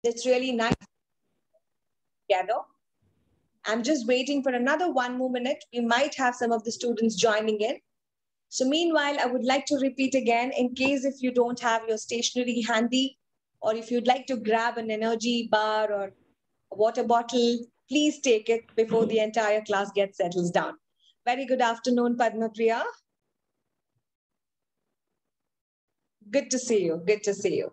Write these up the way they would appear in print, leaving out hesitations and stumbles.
That's really nice together. I'm just waiting for another 1 more minute. We might have some of the students joining in. So meanwhile, I would like to repeat again, in case if you don't have your stationery handy, or if you'd like to grab an energy bar or a water bottle, please take it before the entire class gets settles down. Very good afternoon, Padma Priya. Good to see you. Good to see you.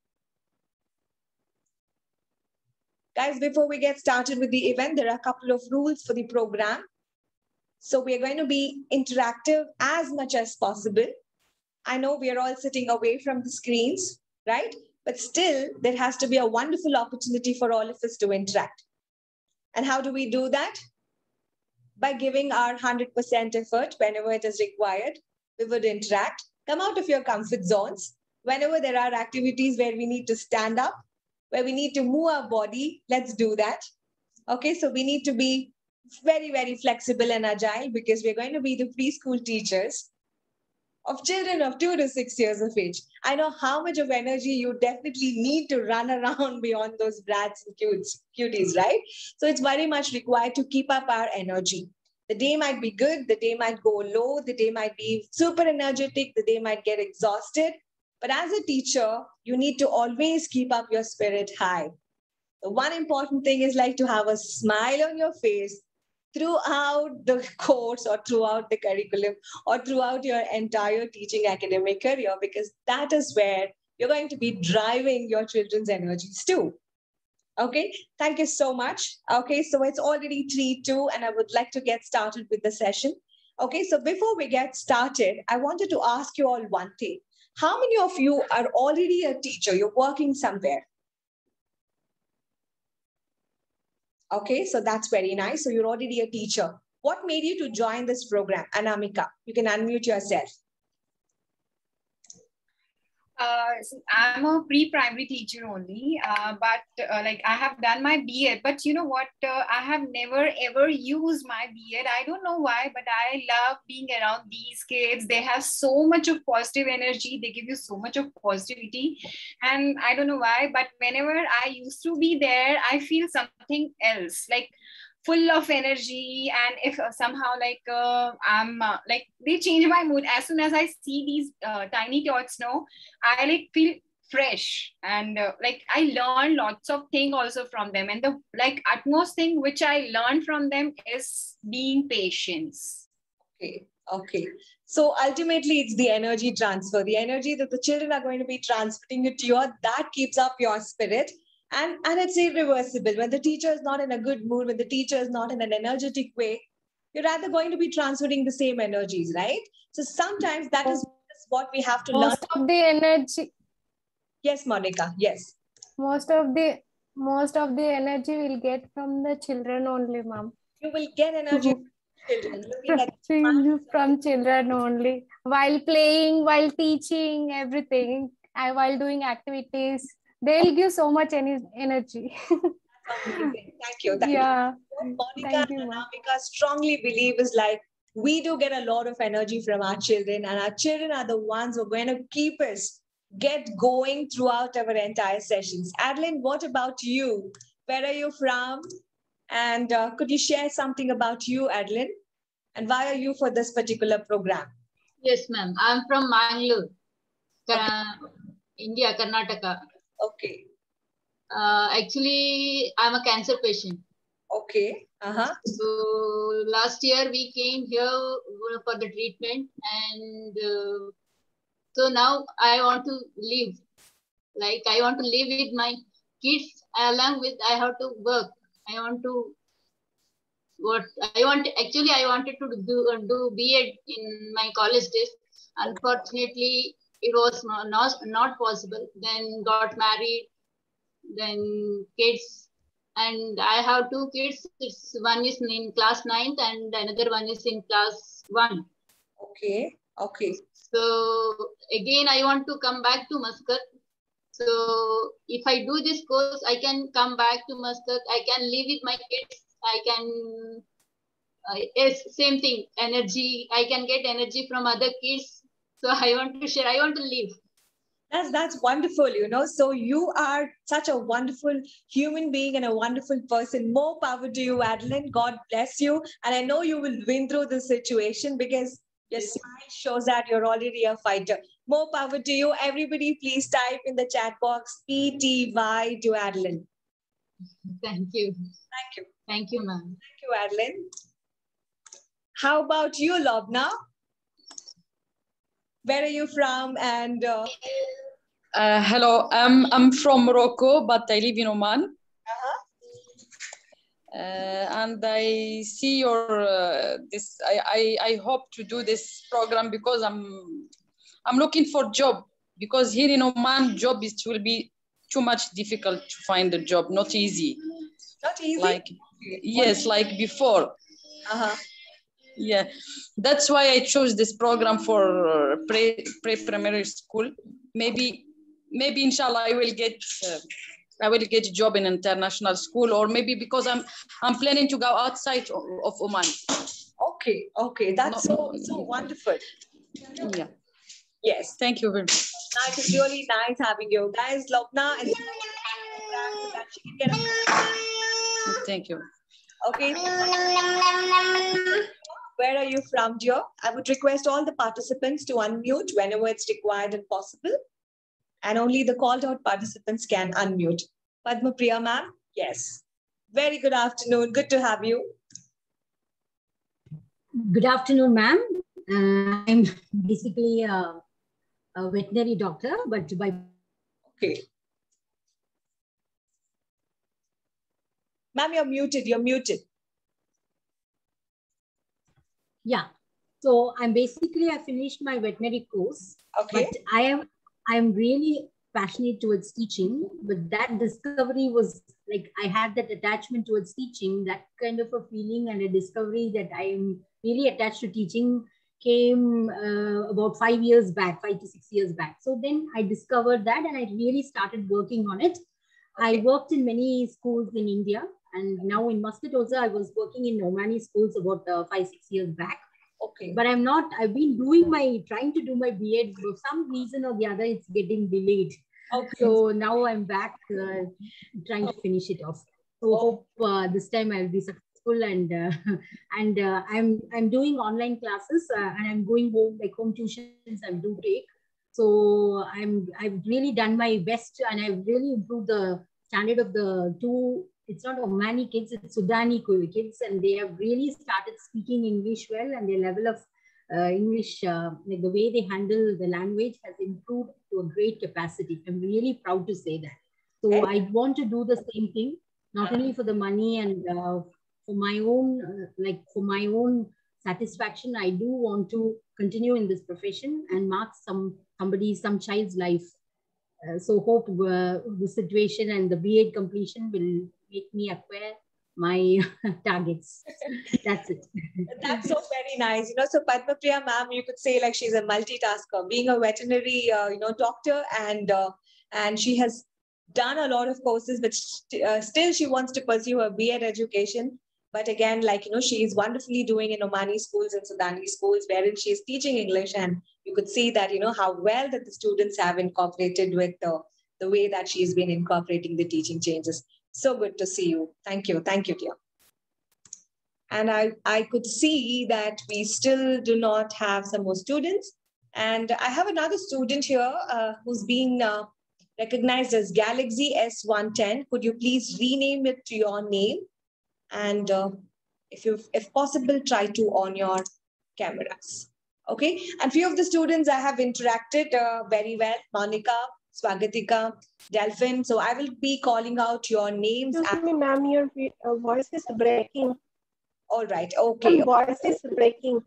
Guys, before we get started with the event, there are a couple of rules for the program. So we are going to be interactive as much as possible. I know we are all sitting away from the screens, right? But still, there has to be a wonderful opportunity for all of us to interact. And how do we do that? By giving our 100% effort whenever it is required. We would interact, come out of your comfort zones. Whenever there are activities where we need to stand up, where we need to move our body, let's do that. Okay, so we need to be very, very flexible and agile because we're going to be the preschool teachers of children of 2 to 6 years of age. I know how much of energy you definitely need to run around beyond those brats and cuties, right? So it's very much required to keep up our energy. The day might be good, the day might go low, the day might be super energetic, the day might get exhausted. But as a teacher, you need to always keep up your spirit high. The one important thing is like to have a smile on your face throughout the course or throughout the curriculum or throughout your entire teaching academic career, because that is where you're going to be driving your children's energies too. Okay, thank you so much. Okay, so it's already 3:02 and I would like to get started with the session. Okay, so before we get started, I wanted to ask you all one thing. How many of you are already a teacher? You're working somewhere. Okay, so that's very nice. So you're already a teacher. What made you to join this program? Anamika, you can unmute yourself. I'm a pre-primary teacher only, but like I have done my B.Ed, but you know what, I have never ever used my B.Ed. I don't know why, but I love being around these kids. They have so much of positive energy. They give you so much of positivity. And I don't know why, but whenever I used to be there, I feel something else, like full of energy. And if somehow like I'm like they change my mood as soon as I see these tiny tots. No, I like feel fresh, and like I learn lots of things also from them. And the like utmost thing which I learned from them is being patience. Okay. So ultimately, it's the energy transfer, the energy that the children are going to be transmitting it to you, that keeps up your spirit. And it's irreversible. When the teacher is not in a good mood, when the teacher is not in an energetic way, you're rather going to be transferring the same energies, right? So sometimes that is what we have to learn. Most of the energy. Yes, Monica. Yes. Most of the energy will get from the children only, ma'am. You will get energy from children. From children only. While playing, while teaching, everything, while doing activities, they'll give so much energy. Amazing. Thank you. Yeah. Monica and Anamika strongly believe is like, we do get a lot of energy from our children, and our children are the ones who are going to keep us get going throughout our entire sessions. Adeline, what about you? Where are you from? And could you share something about you, Adeline? And why are you for this particular program? Yes, ma'am. I'm from Mangalore, India, Karnataka. Okay. Actually, I'm a cancer patient. Okay. So last year we came here for the treatment, and so now I want to live. Like I want to live with my kids, along with I have to work. I wanted to do B.Ed in my college days. Unfortunately, it was not possible. Then got married, then kids, and I have 2 kids. One is in class 9th and another one is in class 1. Okay. So again, I want to come back to Muscat. So if I do this course, I can come back to Muscat. I can live with my kids. I can, yes, same thing, energy. I can get energy from other kids. So I want to share. I want to live. That's wonderful, you know. So you are such a wonderful human being and a wonderful person. More power to you, Adeline. God bless you. And I know you will win through this situation because your smile shows that you're already a fighter. More power to you. Everybody, please type in the chat box PTY to Adeline. Thank you. Thank you. Thank you, ma'am. Thank you, Adeline. How about you, Lobna? Where are you from? And hello, I'm from Morocco, but I live in Oman. And I see your this. I hope to do this program because I'm looking for job, because here in Oman job will be too much difficult to find a job. Not easy. Not easy. Like yes, like before. Yeah, that's why I chose this program for pre-primary school. Maybe inshallah I will get a job in international school, or maybe because I'm planning to go outside of Oman. Okay, that's so wonderful. Yeah. Yes. Thank you very much. It's really nice having you guys, Lobna, and so that she can get a... Thank you. Okay. Where are you from, dear? I would request all the participants to unmute whenever it's required and possible. And only the called out participants can unmute. Padma Priya, ma'am? Yes. Very good afternoon. Good to have you. Good afternoon, ma'am. I'm basically a veterinary doctor, but by... Okay. Ma'am, you're muted. Yeah. So I finished my veterinary course. Okay. But I'm really passionate towards teaching, but that discovery was like, I had that attachment towards teaching, that kind of a feeling and a discovery that I am really attached to teaching came about 5 years back, 5 to 6 years back. So then I discovered that and I really started working on it. Okay. I worked in many schools in India, and now in Muscat also, I was working in Omani schools about 5-6 years back. Okay. But I've been trying to do my B.Ed. For some reason or the other, it's getting delayed. Okay. So now I'm back trying to finish it off. So hope this time I'll be successful, and I'm doing online classes and I'm going home tuitions I do take. So I've really done my best, and I've really improved the standard of the two. It's not Omani kids, it's Sudani kids, and they have really started speaking English well, and their level of English, like the way they handle the language has improved to a great capacity. I'm really proud to say that. So I want to do the same thing, not only for the money and for my own satisfaction. I do want to continue in this profession and mark some child's life. So hope the situation and the B.Ed completion will make me acquire my targets. That's it. That's so very nice. So Padma Priya ma'am, you could say like she's a multitasker, being a veterinary, doctor, and she has done a lot of courses, but still she wants to pursue her B.Ed education. But again, she is wonderfully doing in Omani schools and Sudani schools, wherein she is teaching English, and you could see that, how well that the students have incorporated with the way that she's been incorporating the teaching changes. So good to see you. Thank you, dear. And I could see that we still do not have some more students. And I have another student here who's been recognized as Galaxy S110. Could you please rename it to your name? And if possible, try to on your cameras. Okay. And few of the students I have interacted very well. Monica, Swagatika, Delphin. So I will be calling out your names. Excuse me, ma'am, your voice is breaking. All right. Okay. Your voice is breaking.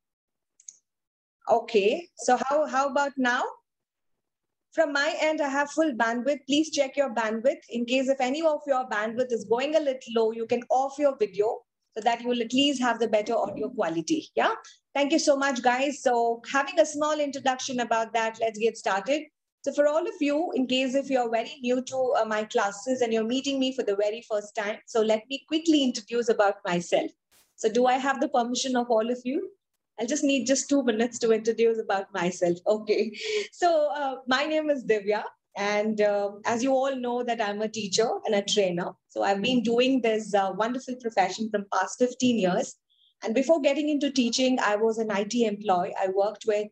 Okay. So how about now? From my end, I have full bandwidth. Please check your bandwidth. In case if any of your bandwidth is going a little low, you can off your video so that you will at least have the better audio quality. Yeah. Thank you so much, guys. So having a small introduction about that, let's get started. So for all of you, in case if you're very new to my classes and you're meeting me for the very first time, so let me quickly introduce about myself. So do I have the permission of all of you? I'll just need just 2 minutes to introduce about myself. Okay. So my name is Divya. And as you all know that I'm a teacher and a trainer. So I've been doing this wonderful profession from past 15 years. And before getting into teaching, I was an IT employee. I worked with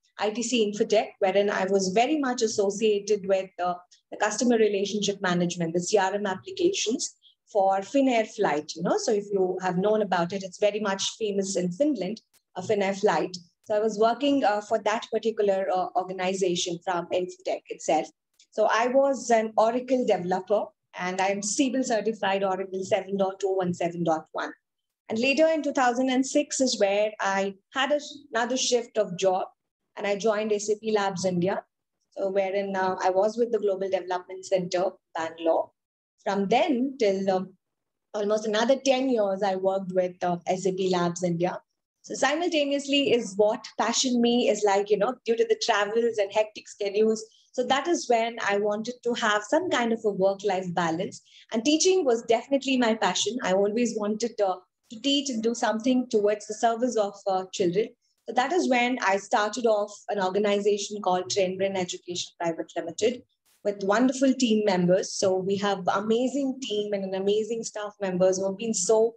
ITC Infotech, wherein I was very much associated with the customer relationship management, the CRM applications for Finnair Flight. So if you have known about it, it's very much famous in Finland, Finnair Flight. So I was working for that particular organization from Infotech itself. So I was an Oracle developer, and I'm Siebel certified Oracle 7.0 and 7.1. And later in 2006 is where I had another shift of job, and I joined SAP Labs India. So wherein I was with the Global Development Center, Bangalore. From then till almost another 10 years, I worked with SAP Labs India. So simultaneously is what passioned me is like, due to the travels and hectic schedules. So that is when I wanted to have some kind of a work-life balance. And teaching was definitely my passion. I always wanted to teach and do something towards the service of children. So that is when I started off an organization called Trainbrain Education Private Limited with wonderful team members. So we have amazing team and an amazing staff members who have been so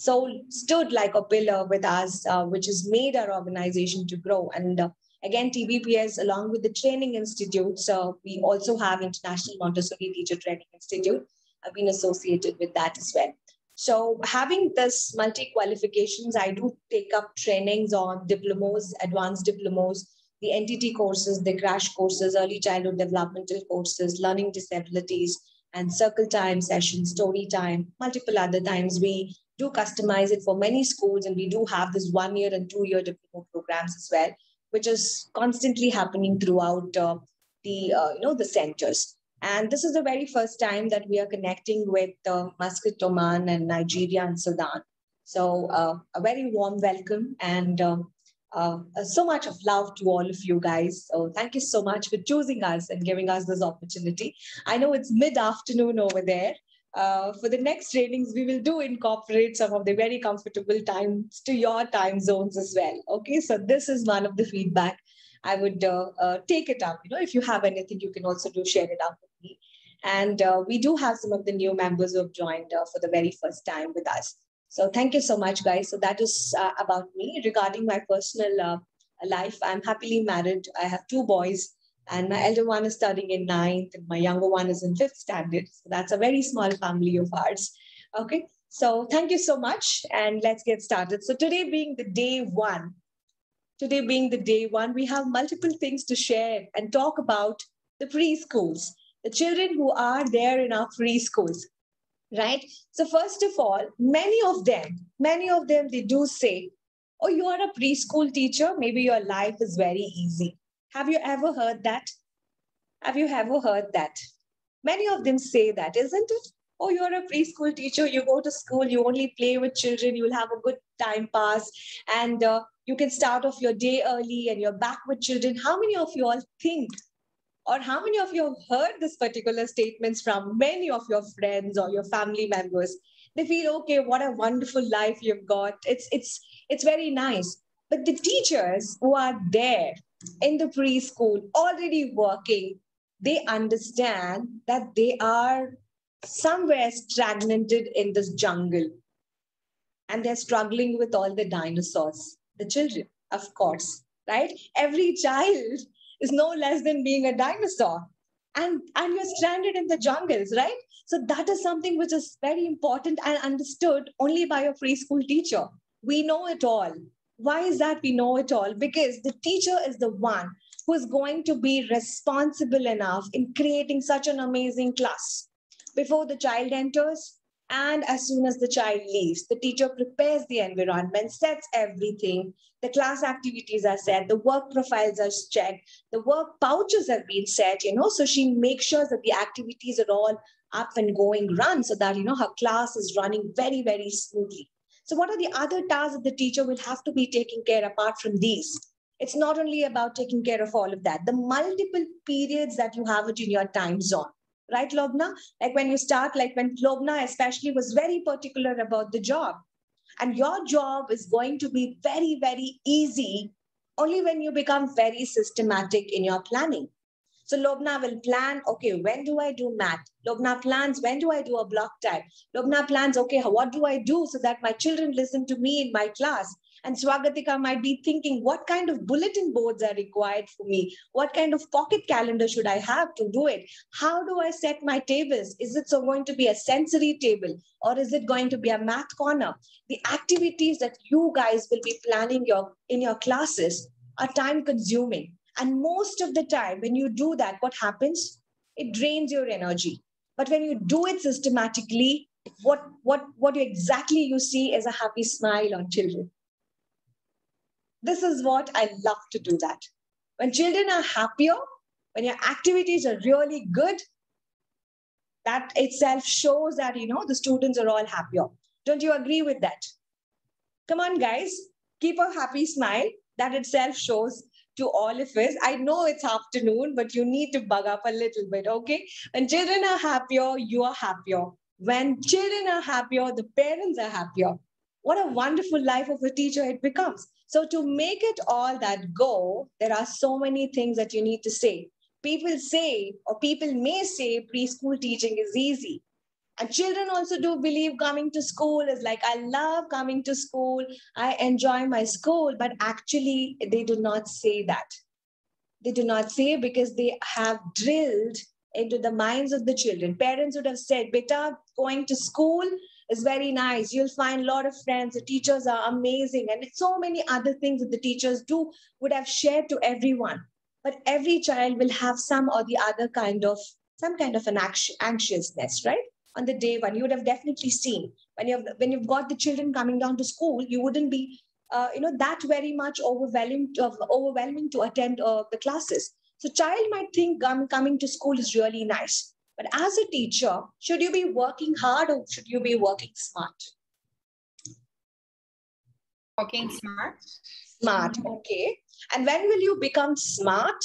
stood like a pillar with us, which has made our organization to grow. And again, TBPS, along with the training institutes, we also have International Montessori Teacher Training Institute. I've been associated with that as well. So having this multi-qualifications, I do take up trainings on diplomas, advanced diplomas, the NTT courses, the crash courses, early childhood developmental courses, learning disabilities, and circle time sessions, story time, multiple other times. We do customize it for many schools, and we do have this 1 year and 2 year diploma programs as well, which is constantly happening throughout the centers. And this is the very first time that we are connecting with Muscat, Oman, and Nigeria and Sudan. So a very warm welcome and so much of love to all of you guys. So thank you so much for choosing us and giving us this opportunity. I know it's mid-afternoon over there. For the next trainings, we will do incorporate some of the very comfortable times to your time zones as well. Okay, so this is one of the feedback. I would take it up. If you have anything, you can also share it up with me. And we do have some of the new members who have joined for the very first time with us. So thank you so much, guys. So that is about me. Regarding my personal life, I'm happily married. I have 2 boys. And my elder one is studying in 9th, and my younger one is in 5th standard. So that's a very small family of ours. Okay, so thank you so much, and let's get started. So today being the day one, we have multiple things to share and talk about the preschools, the children who are there in our preschools, right? So first of all, many of them, they do say, oh, you are a preschool teacher, maybe your life is very easy. Have you ever heard that? Many of them say that, isn't it? Oh, you're a preschool teacher, you go to school, you only play with children, you'll have a good time pass, and you can start off your day early and you're back with children. How many of you all think, or how many of you have heard this particular statements from many of your friends or your family members? They feel, okay, what a wonderful life you've got. It's very nice. But the teachers who are there in the preschool already working, they understand that they are somewhere stagnated in this jungle. And they're struggling with all the dinosaurs, the children, of course, right? Every child is no less than being a dinosaur. And you're stranded in the jungles, right? So that is something which is very important and understood only by a preschool teacher. We know it all. Why is that we know it all? Because the teacher is the one who is going to be responsible enough in creating such an amazing class. Before the child enters and as soon as the child leaves, the teacher prepares the environment, sets everything. The class activities are set, the work profiles are checked, the work pouches have been set, so she makes sure that the activities are all up and going, run so that, her class is running very, very smoothly. So what are the other tasks that the teacher will have to be taking care apart from these? It's not only about taking care of all of that, the multiple periods that you have it in your time zone, right, Lobna? Like when you start, like when Lobna especially was very particular about the job. And your job is going to be very, very easy only when you become very systematic in your planning. So Lobna will plan, okay, when do I do math? Lobna plans, when do I do a block time? Lobna plans, okay, what do I do so that my children listen to me in my class? And Swagatika might be thinking, what kind of bulletin boards are required for me? What kind of pocket calendar should I have to do it? How do I set my tables? Is it so going to be a sensory table or is it going to be a math corner? The activities that you guys will be planning in your classes are time consuming. And most of the time, when you do that, what happens? It drains your energy. But when you do it systematically, what exactly you see is a happy smile on children. This is what I love to do that. When children are happier, when your activities are really good, that itself shows that, the students are all happier. Don't you agree with that? Come on, guys, keep a happy smile. That itself shows to all of us. I know it's afternoon, but you need to bug up a little bit, okay? When children are happier, you are happier. When children are happier, the parents are happier. What a wonderful life of a teacher it becomes. So to make it all that go, there are so many things that you need to say. People say, or people may say, preschool teaching is easy. And children also do believe coming to school is like, I love coming to school, I enjoy my school, but actually they do not say that. They do not say because they have drilled into the minds of the children. Parents would have said, beta, going to school is very nice. You'll find a lot of friends. The teachers are amazing. And so many other things that the teachers would have shared to everyone. But every child will have some or the other kind of an anxiousness, right? On the day one, you would have definitely seen when you've got the children coming down to school, you wouldn't be that very much overwhelming to attend the classes. So child might think coming to school is really nice. But as a teacher, should you be working hard or should you be working smart? Working smart. Smart, okay. And when will you become smart?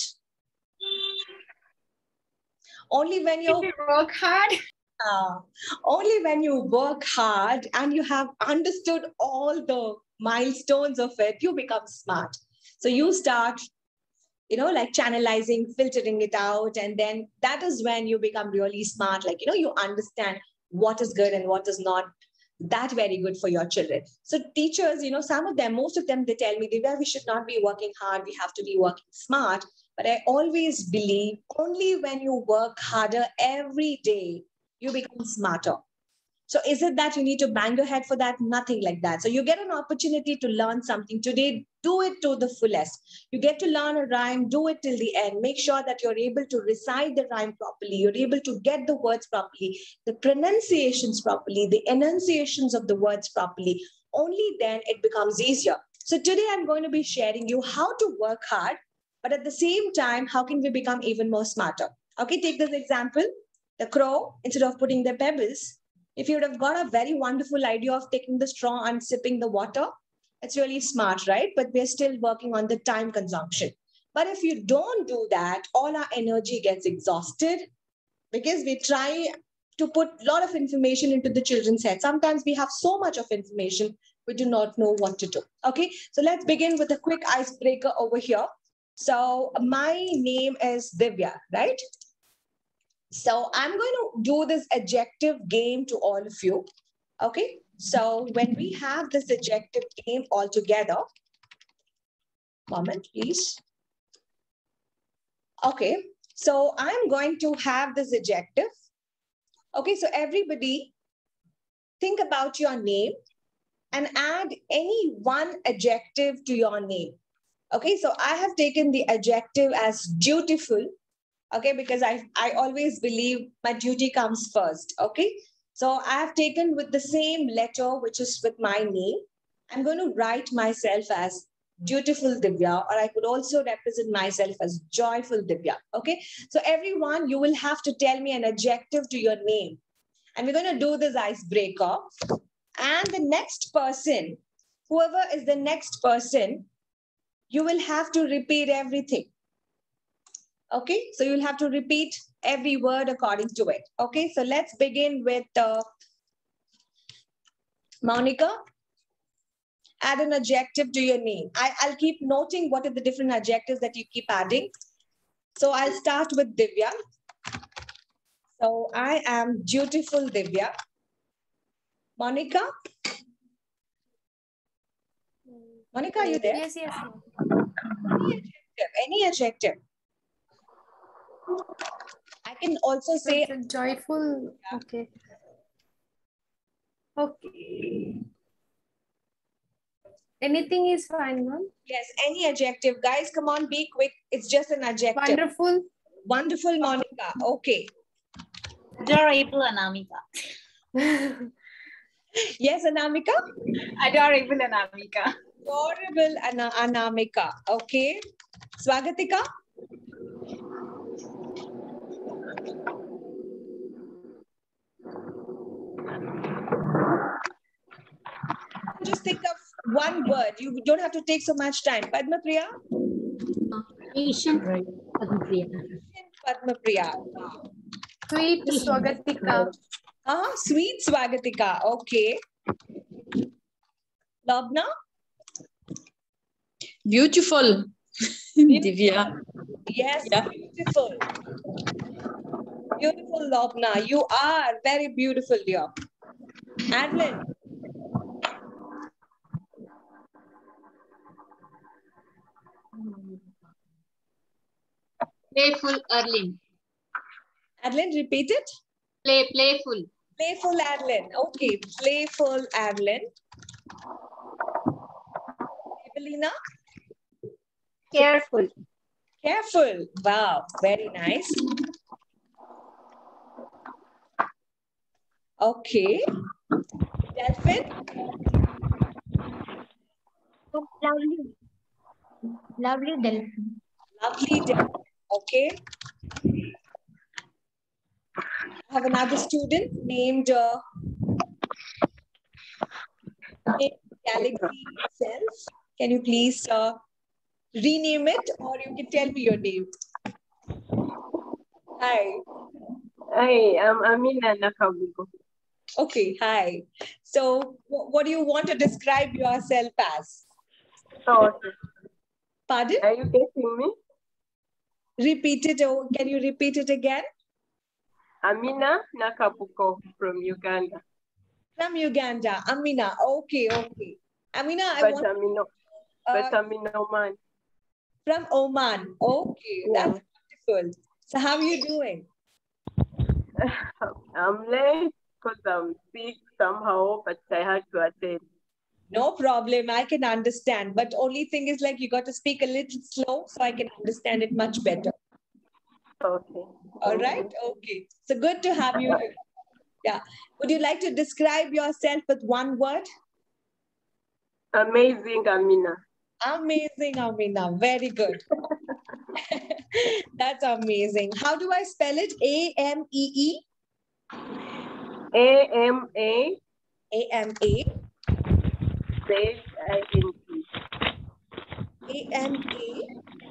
Only when you work hard. Only when you work hard and you have understood all the milestones of it, you become smart. So you start, like channelizing, filtering it out. And then that is when you become really smart. Like, you understand what is good and what is not that very good for your children. So teachers, most of them, they tell me, Divya, we should not be working hard. We have to be working smart. But I always believe only when you work harder every day, you become smarter. So is it that you need to bang your head for that? Nothing like that. So you get an opportunity to learn something today, do it to the fullest. You get to learn a rhyme, do it till the end. Make sure that you're able to recite the rhyme properly. You're able to get the words properly, the pronunciations properly, the enunciations of the words properly. Only then it becomes easier. So today I'm going to be sharing you how to work hard, but at the same time, how can we become even more smarter? Okay, take this example. The crow, instead of putting the pebbles, if you would have got a very wonderful idea of taking the straw and sipping the water, it's really smart, right? But we're still working on the time consumption. But if you don't do that, all our energy gets exhausted because we try to put a lot of information into the children's head. Sometimes we have so much of information, we do not know what to do. Okay, so let's begin with a quick icebreaker over here. So my name is Divya, right? So I'm going to do this adjective game to all of you. Okay, so when we have this adjective game all together, moment, please. Okay, so I'm going to have this adjective. Okay, so everybody think about your name and add any one adjective to your name. Okay, so I have taken the adjective as dutiful. Okay, because I always believe my duty comes first. Okay, so I have taken with the same letter, which is with my name. I'm going to write myself as dutiful Divya, or I could also represent myself as joyful Divya. Okay, so everyone, you will have to tell me an adjective to your name. And we're going to do this icebreaker. And the next person, whoever is the next person, you will have to repeat everything. Okay, so you'll have to repeat every word according to it. Okay, so let's begin with Monica. add an adjective to your name. I'll keep noting what are the different adjectives that you keep adding. So I'll start with Divya. So I am dutiful, Divya. Monica? Monica, are you there? Yes, yes. Any adjective. I can also say Joyful. Okay. Okay. Anything is fine, ma'am. yes, any adjective. Guys, come on, be quick. It's just an adjective. Wonderful. Wonderful, Monica. Okay. Adorable, Anamika. Yes, Anamika? Adorable, Anamika. Adorable, Anamika. Okay. Swagatika? Just think of one word. You don't have to take so much time. Padma Priya? Patient, Padmapriya. Padma Priya. Sweet Swagatika. Sweet Swagatika. Okay. Lobna? Beautiful. Divya. Yes, Yeah. beautiful. Beautiful, Lobna. You are very beautiful, dear. Adlin? Playful, Arlene. Adlin, repeat it. Playful. Playful, Adlin. Okay, playful, Adlin. Evelina? Careful. Careful. Wow, very nice. Okay. Delphin? Lovely. Lovely Delphin. Lovely Delphin. Okay. I have another student named Galaxy Self. Can you please rename it, or you can tell me your name? Hi. Hi, I'm Amina Nakabuko. Okay, hi. So what do you want to describe yourself as? Oh, Pardon? are you getting me? Repeat it. Oh, can you repeat it again? Amina Nakabuko from Uganda. From Uganda. Amina. Okay, okay. Amina, But I'm in Oman. From Oman. Okay, Yeah. that's beautiful. So how are you doing? I'm late because I'm sick somehow, but I had to attend. No problem. I can understand. But only thing is like you got to speak a little slow so I can understand it much better. Okay. All right. Okay. So good to have you here. Yeah. Would you like to describe yourself with one word? Amazing, Amina. Amazing, Amina. Very good. That's amazing. How do I spell it? A-M-E-E? A-M-A. A-M-A. Z-I-N-T. A-M-A.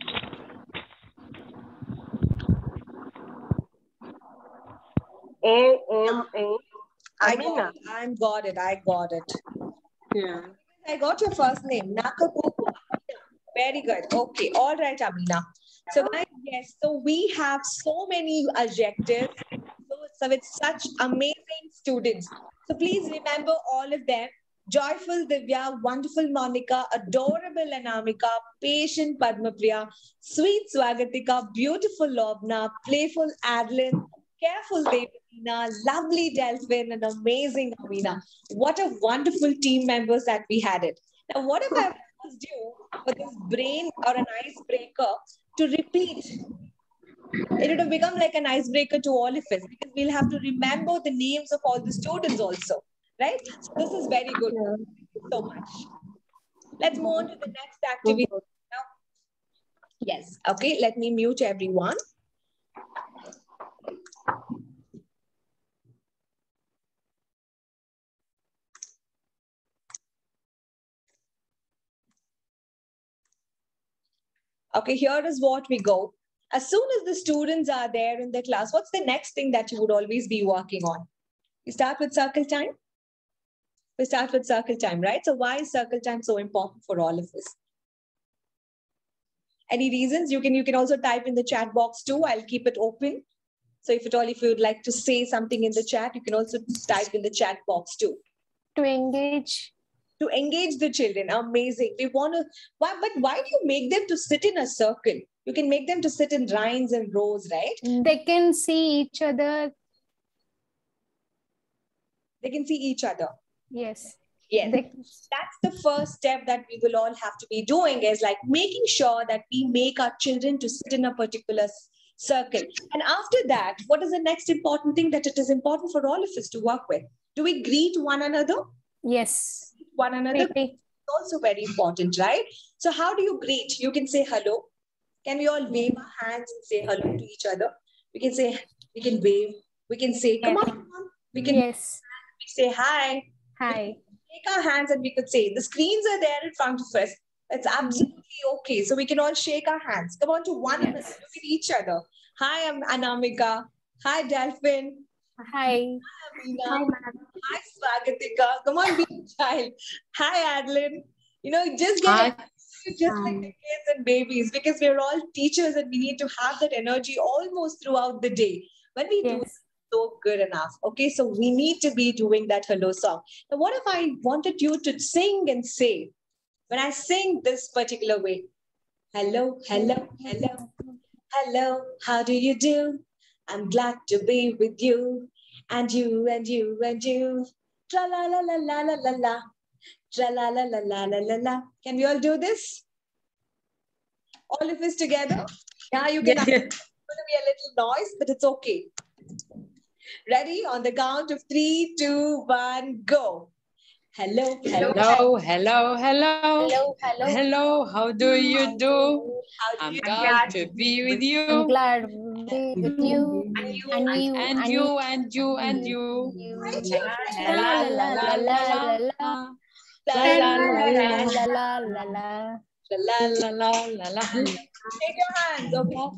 A-M-A. Amina. I got it. I got it. Yeah. I got your first name. Nakabuko. Very good. Okay. All right, Amina. So guys, yes, so we have so many adjectives. So with such amazing students. So please remember all of them. Joyful Divya, wonderful Monica, adorable Anamika, patient Padmapriya, sweet Swagatika, beautiful Lobna, playful Adlin, careful Devatina, lovely Delphin, and amazing Amina. What a wonderful team members that we had it. Now, what if I asked you for this brain or an icebreaker to repeat? It would have become like an icebreaker to all of us because we'll have to remember the names of all the students also, right? So this is very good. Thank you so much. Let's move on to the next activity now. Yes. Okay. Let me mute everyone. Okay, here is what we go. As soon as the students are there in the class, what's the next thing that you would always be working on? You start with circle time. We start with circle time, right? So why is circle time so important for all of us? Any reasons? You can also type in the chat box too. I'll keep it open. So if you would like to say something in the chat, you can also type in the chat box too. To engage. To engage the children. Amazing. We want to, but why do you make them to sit in a circle? You can make them to sit in lines and rows, right? They can see each other. They can see each other. Yes. Yes. That's the first step that we will all have to be doing, is like making sure that we make our children to sit in a particular circle. And after that, what is the next important thing that it is important for all of us to work with? Do we greet one another? Yes. One another. It's also very important, right? So how do you greet? You can say hello. Can we all wave our hands and say hello to each other? We can say, we can wave. We can say, come on. We can we say hi. Hi. Take our hands and we could say, the screens are there in front of us. It's absolutely okay. So we can all shake our hands. Come on to one another. Look at each other. Hi, I'm Anamika. Hi, Delphin. Hi. Hi, hi, Swagatika. Come on, be a child. Hi, Adeline. Just get just like the kids and babies, because we're all teachers and we need to have that energy almost throughout the day. When we do it, so good enough. Okay, so we need to be doing that hello song. Now, what if I wanted you to sing and say, when I sing this particular way, hello, hello, hello, hello, how do you do? I'm glad to be with you, and you, and you, and you, tra la la la la la la la, tra la la la la la la la. Can we all do this? All of us together? Yeah, you can. It's going to be a little noise, but it's okay. Ready? On the count of 3, 2, 1, go. Hello, hello, hello, hello, hello, hello, hello. Hello, how do you do? I'm glad to be with you. I'm glad to be with you. And you, and you, and you, and you. La la la la la la. La la la la la la la. La la la la la. Shake your hands, okay?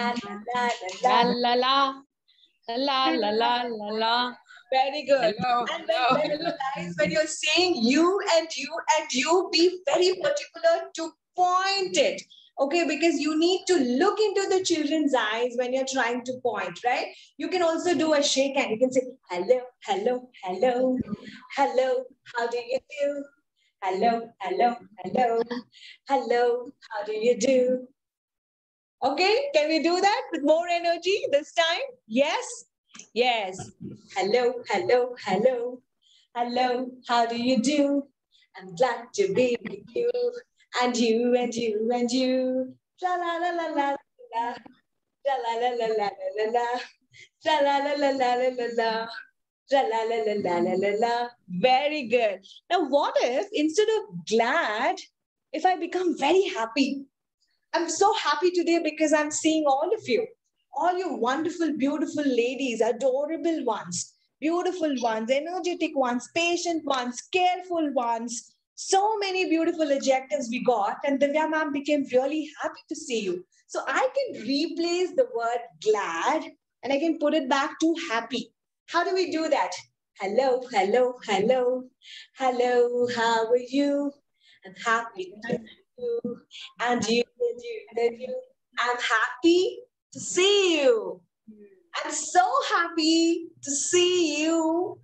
La la la. La la la la la. Very good. Hello, and when you're saying you and you, be very particular to point it. Okay, because you need to look into the children's eyes when you're trying to point, right? You can also do a shake hand. You can say, hello, hello, hello, hello, how do you do? Hello, hello, hello, hello, how do you do? Okay, can we do that with more energy this time? Yes? Yes. Hello, hello, hello. Hello, how do you do? I'm glad to be with you. And you, and you, and you. La la la la la la. La la la la la la la. La la la la la la la. La la la la la la la la. Very good. Now, what if instead of glad, if I become very happy? I'm so happy today because I'm seeing all of you wonderful, beautiful ladies, adorable ones, beautiful ones, energetic ones, patient ones, careful ones. So many beautiful adjectives we got, and Divya ma'am became really happy to see you. So I can replace the word glad and I can put it back to happy. How do we do that? Hello, hello, hello, hello, how are you? I'm happy to you, and you, and you, and you. I'm happy to see you. I'm so happy to see you,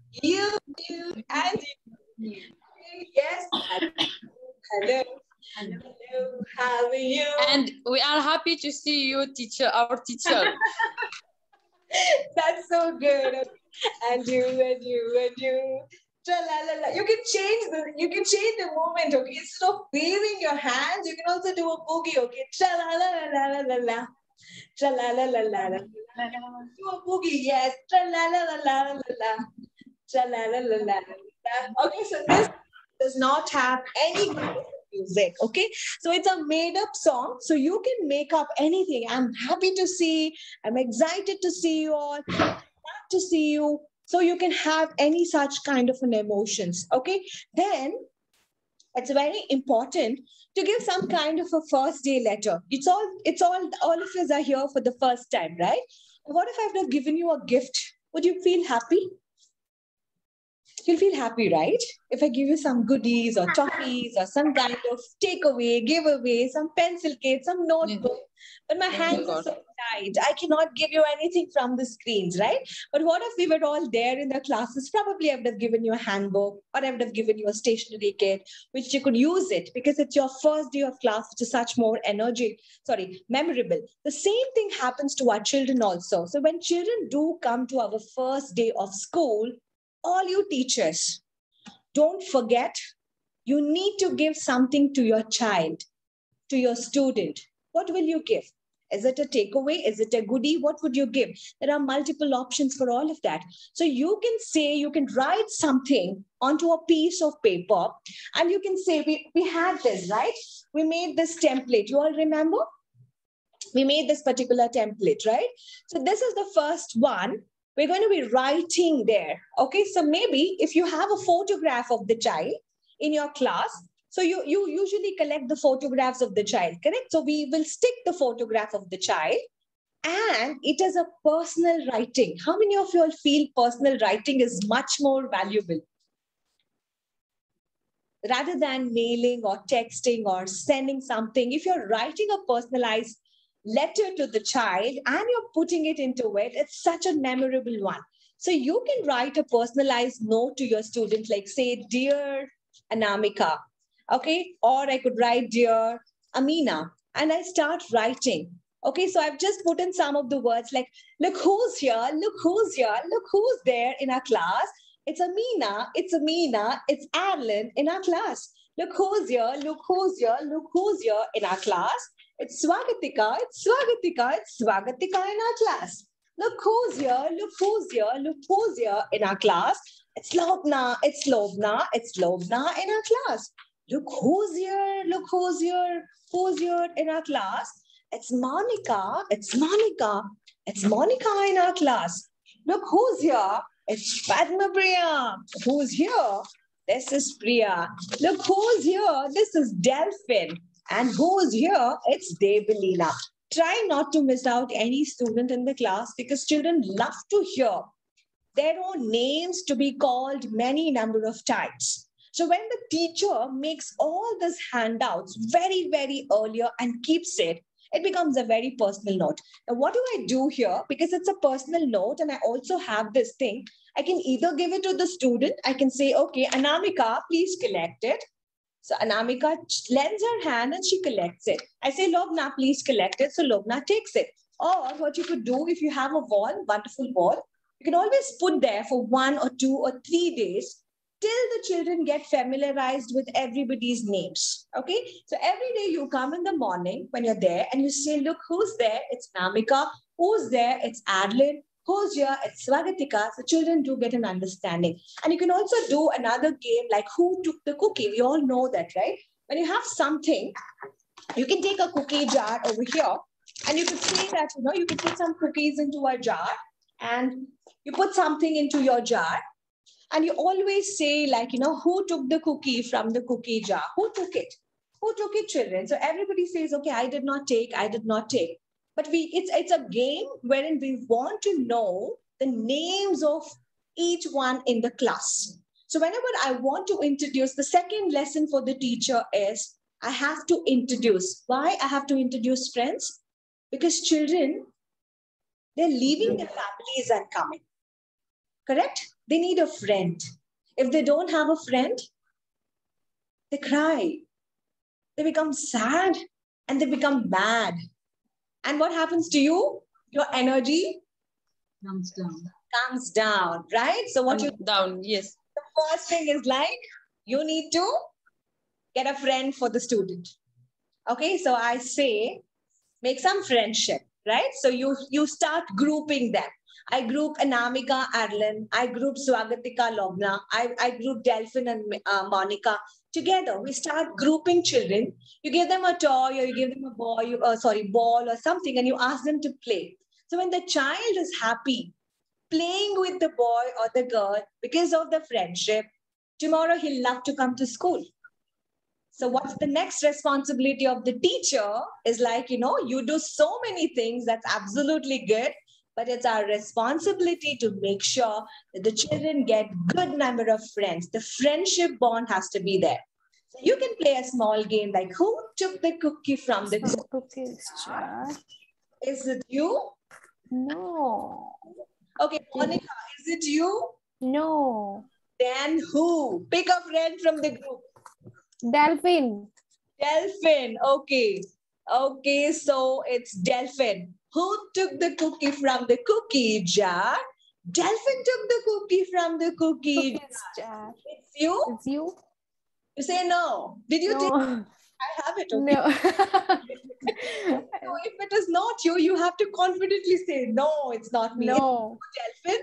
and you. Yes. Hello. Hello. How are you? And we are happy to see you, teacher, our teacher. That's so good. And you, and you, and you. Tra-la-la-la. You can change the movement, okay? Instead of waving your hands, you can also do a boogie, okay? Tra-la-la-la-la-la-la. Tra-la-la-la-la-la. Do a boogie, yes. Tra-la-la-la-la-la-la. Tra-la-la-la-la-la. Okay, so this does not have any music, okay? So it's a made-up song, so you can make up anything. I'm happy to see, I'm excited to see you all, glad to see you. So you can have any such kind of an emotions, okay? Then it's very important to give some kind of a first day letter. All of us are here for the first time, right? What if I've not given you a gift? Would you feel happy? You'll feel happy, right? If I give you some goodies or toffees or some kind of takeaway, giveaway, some pencil kit, some notebook, but my hands are so tight. I cannot give you anything from the screens, right? But what if we were all there in the classes? Probably I would have given you a handbook or I would have given you a stationery kit, which you could use it because it's your first day of class, which is such more memorable. The same thing happens to our children also. So when children do come to our first day of school, all you teachers, don't forget, you need to give something to your child, to your student. What will you give? Is it a takeaway? Is it a goodie? What would you give? There are multiple options for all of that. So you can say, you can write something onto a piece of paper and you can say, we had this, right? We made this template. You all remember? We made this particular template, right? So this is the first one. We're going to be writing there. Okay, so maybe if you have a photograph of the child in your class, so you usually collect the photographs of the child, correct? So we will stick the photograph of the child and it is a personal writing. How many of you all feel personal writing is much more valuable? Rather than mailing or texting or sending something, if you're writing a personalized letter to the child and you're putting it into it, it's such a memorable one. So you can write a personalized note to your student, like say, dear Anamika, okay? Or I could write, dear Amina, and I start writing. Okay, so I've just put in some of the words like, look who's here, look who's here, look who's there in our class. It's Amina, it's Adeline in our class. Look who's here, look who's here, look who's here in our class. It's Swagatika in our class. Look who's here, look who's here, look who's here in our class. It's Lobna in our class. Look who's here in our class. It's Monica in our class. Look who's here, it's Padma Priya. Who's here? This is Priya. Look who's here, this is Delphin. And who's here? It's Devilina. Try not to miss out any student in the class because children love to hear their own names to be called many number of times. So when the teacher makes all these handouts very, very earlier and keeps it, it becomes a very personal note. Now, what do I do here? Because it's a personal note and I also have this thing, I can either give it to the student. I can say, okay, Anamika, please collect it. So Anamika lends her hand and she collects it. I say, Lobna, please collect it. So Lobna takes it. Or what you could do if you have a wall, wonderful wall, you can always put there for 1 or 2 or 3 days till the children get familiarized with everybody's names. Okay. So every day you come in the morning when you're there and you say, look, who's there? It's Namika. Who's there? It's Adeline. Who's here? It's Swagatika. So children do get an understanding. And you can also do another game like who took the cookie. We all know that, right? When you have something, you can take a cookie jar over here and you could say that, you can put some cookies into a jar and you put something into your jar and you always say like, who took the cookie from the cookie jar? Who took it? Who took it, children? So everybody says, okay, I did not take. But it's a game wherein we want to know the names of each one in the class. So whenever I want to introduce, the second lesson for the teacher is I have to introduce. Why I have to introduce, friends? Because children, they're leaving their families and coming. Correct? They need a friend. If they don't have a friend, they cry. They become sad and they become mad. And what happens to you? Your energy comes down, right? So what you down, yes. The first thing is like, you need to get a friend for the student. Okay, so I say, make some friendship, right? So you start grouping them. I group Anamika, Adeline. I group Swagatika, Lobna. I group Delphin and Monica. Together, we start grouping children. You give them a toy or you give them a ball or something, and you ask them to play. So when the child is happy playing with the boy or the girl because of the friendship, tomorrow he'll love to come to school. So what's the next responsibility of the teacher is like, you do so many things that's absolutely good. but it's our responsibility to make sure that the children get good number of friends. The friendship bond has to be there. So you can play a small game like, who took the cookie from the cookies jar? Is it you? No. Okay, Monica, is it you? No. Then who? Pick a friend from the group. Delphine. Delphine. Okay. Okay, so it's Delphine. Who took the cookie from the cookie jar? Delphine took the cookie from the cookie jar. It's you? It's you? You say no. Did you take? I have it. Okay. No. So if it is not you, you have to confidently say, no, it's not me. No. Delphine?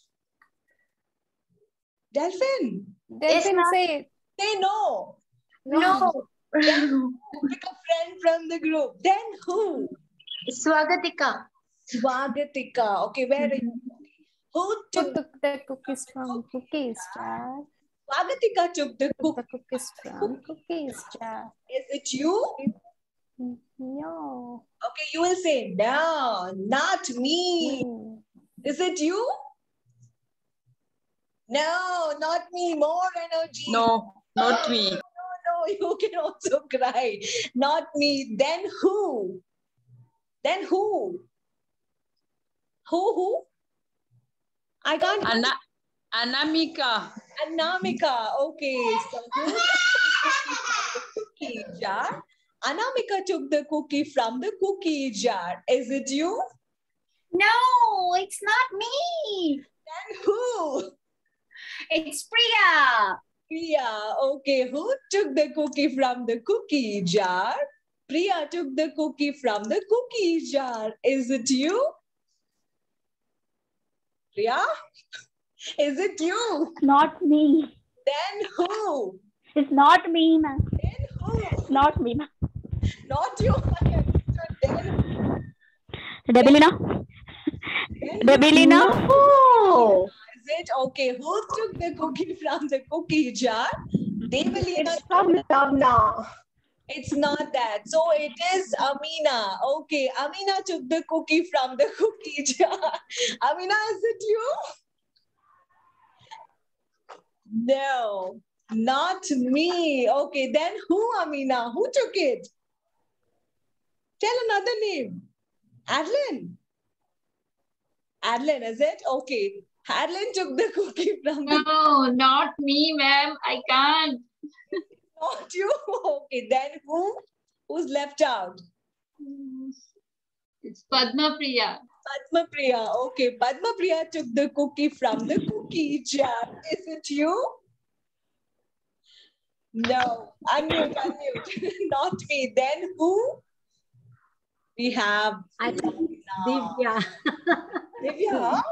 Delphine? Delphine, say it. Say no. No. Then pick a friend from the group. Then who? Swagatika. Swagatika. Okay, where are you? Who took the cookies from cookies jar? Swagatika took the cookies from cookies jar. Is it you? No. Okay, you will say, no, not me. Is it you? No, not me. More energy. No, not me. No, you can also cry. Not me. Then who? Then who? Who? I can't. Anamika. Anamika. Okay. So who took the cookie jar? Anamika took the cookie from the cookie jar. Is it you? No, it's not me. Then who? It's Priya. Priya. Okay. Who took the cookie from the cookie jar? Priya took the cookie from the cookie jar. Is it you? Priya? Is it you? Not me. Then who? It's not me, ma'am. Then who? It's not me, ma'am. Not you. Then Debilina. Debilina. Oh. Is it okay? Who took the cookie from the cookie jar? Devilina. It's from Lavna. It's not that. So it is Amina. Okay, Amina took the cookie from the cookie jar. Amina, is it you? No, not me. Okay, then who, Amina? Who took it? Tell another name. Adlin. Adlin, is it? Okay. Adlin took the cookie from the... No, not me, ma'am. I can't. Not you. Okay, then who? Who's left out? It's Padma Priya. Padma Priya. Okay, Padma Priya took the cookie from the cookie jar. Is it you? No. Unmute. Not me. Then who? We have Divya. Divya?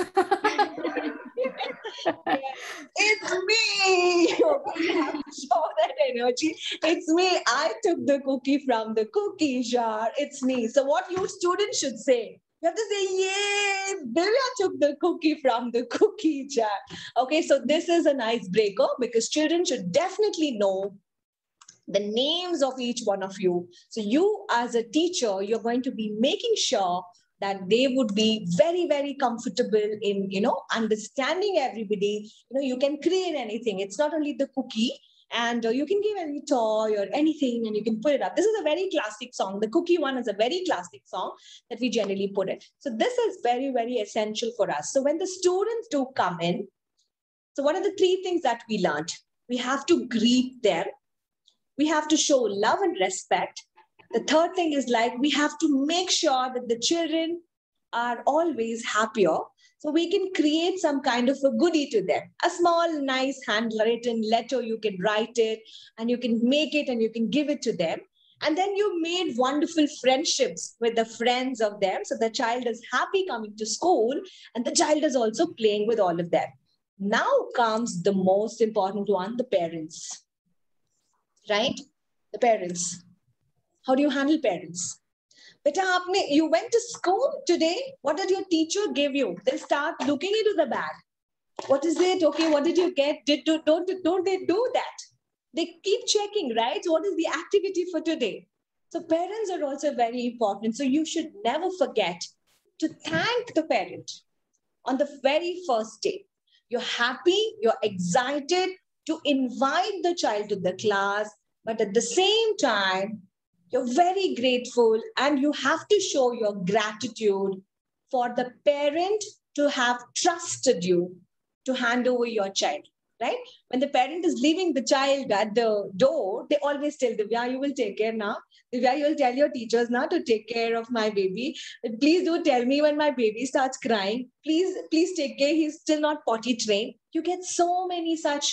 It's me. Okay, you have to show that energy. It's me. I took the cookie from the cookie jar. It's me. So what you students should say? You have to say, yay, Divya took the cookie from the cookie jar. Okay, so this is an icebreaker because children should definitely know the names of each one of you. So you as a teacher, you're going to be making sure that they would be very, very comfortable in, understanding everybody. You can create anything. It's not only the cookie, and you can give any toy or anything and you can put it up. This is a very classic song. The cookie one is a very classic song that we generally put it. So this is very, very essential for us. So when the students do come in, so what are the 3 things that we learned? We have to greet them. We have to show love and respect. The third thing is we have to make sure that the children are always happier. So we can create some kind of a goodie to them. A small, nice handwritten letter, you can write it and you can make it and you can give it to them. And then you made wonderful friendships with the friends of them. So the child is happy coming to school and the child is also playing with all of them. Now comes the most important one, the parents. Right? The parents. How do you handle parents? Beta, you went to school today. What did your teacher give you? They start looking into the bag. What is it? Okay, what did you get? Don't they do that? They keep checking, right? So what is the activity for today? So parents are also very important. So you should never forget to thank the parent on the very first day. You're happy, you're excited to invite the child to the class, but at the same time, you're very grateful and you have to show your gratitude for the parent to have trusted you to hand over your child, right? When the parent is leaving the child at the door, they always tell Divya, you will take care now. Divya, you will tell your teachers now to take care of my baby. Please do tell me when my baby starts crying. Please take care. He's still not potty trained. You get so many such,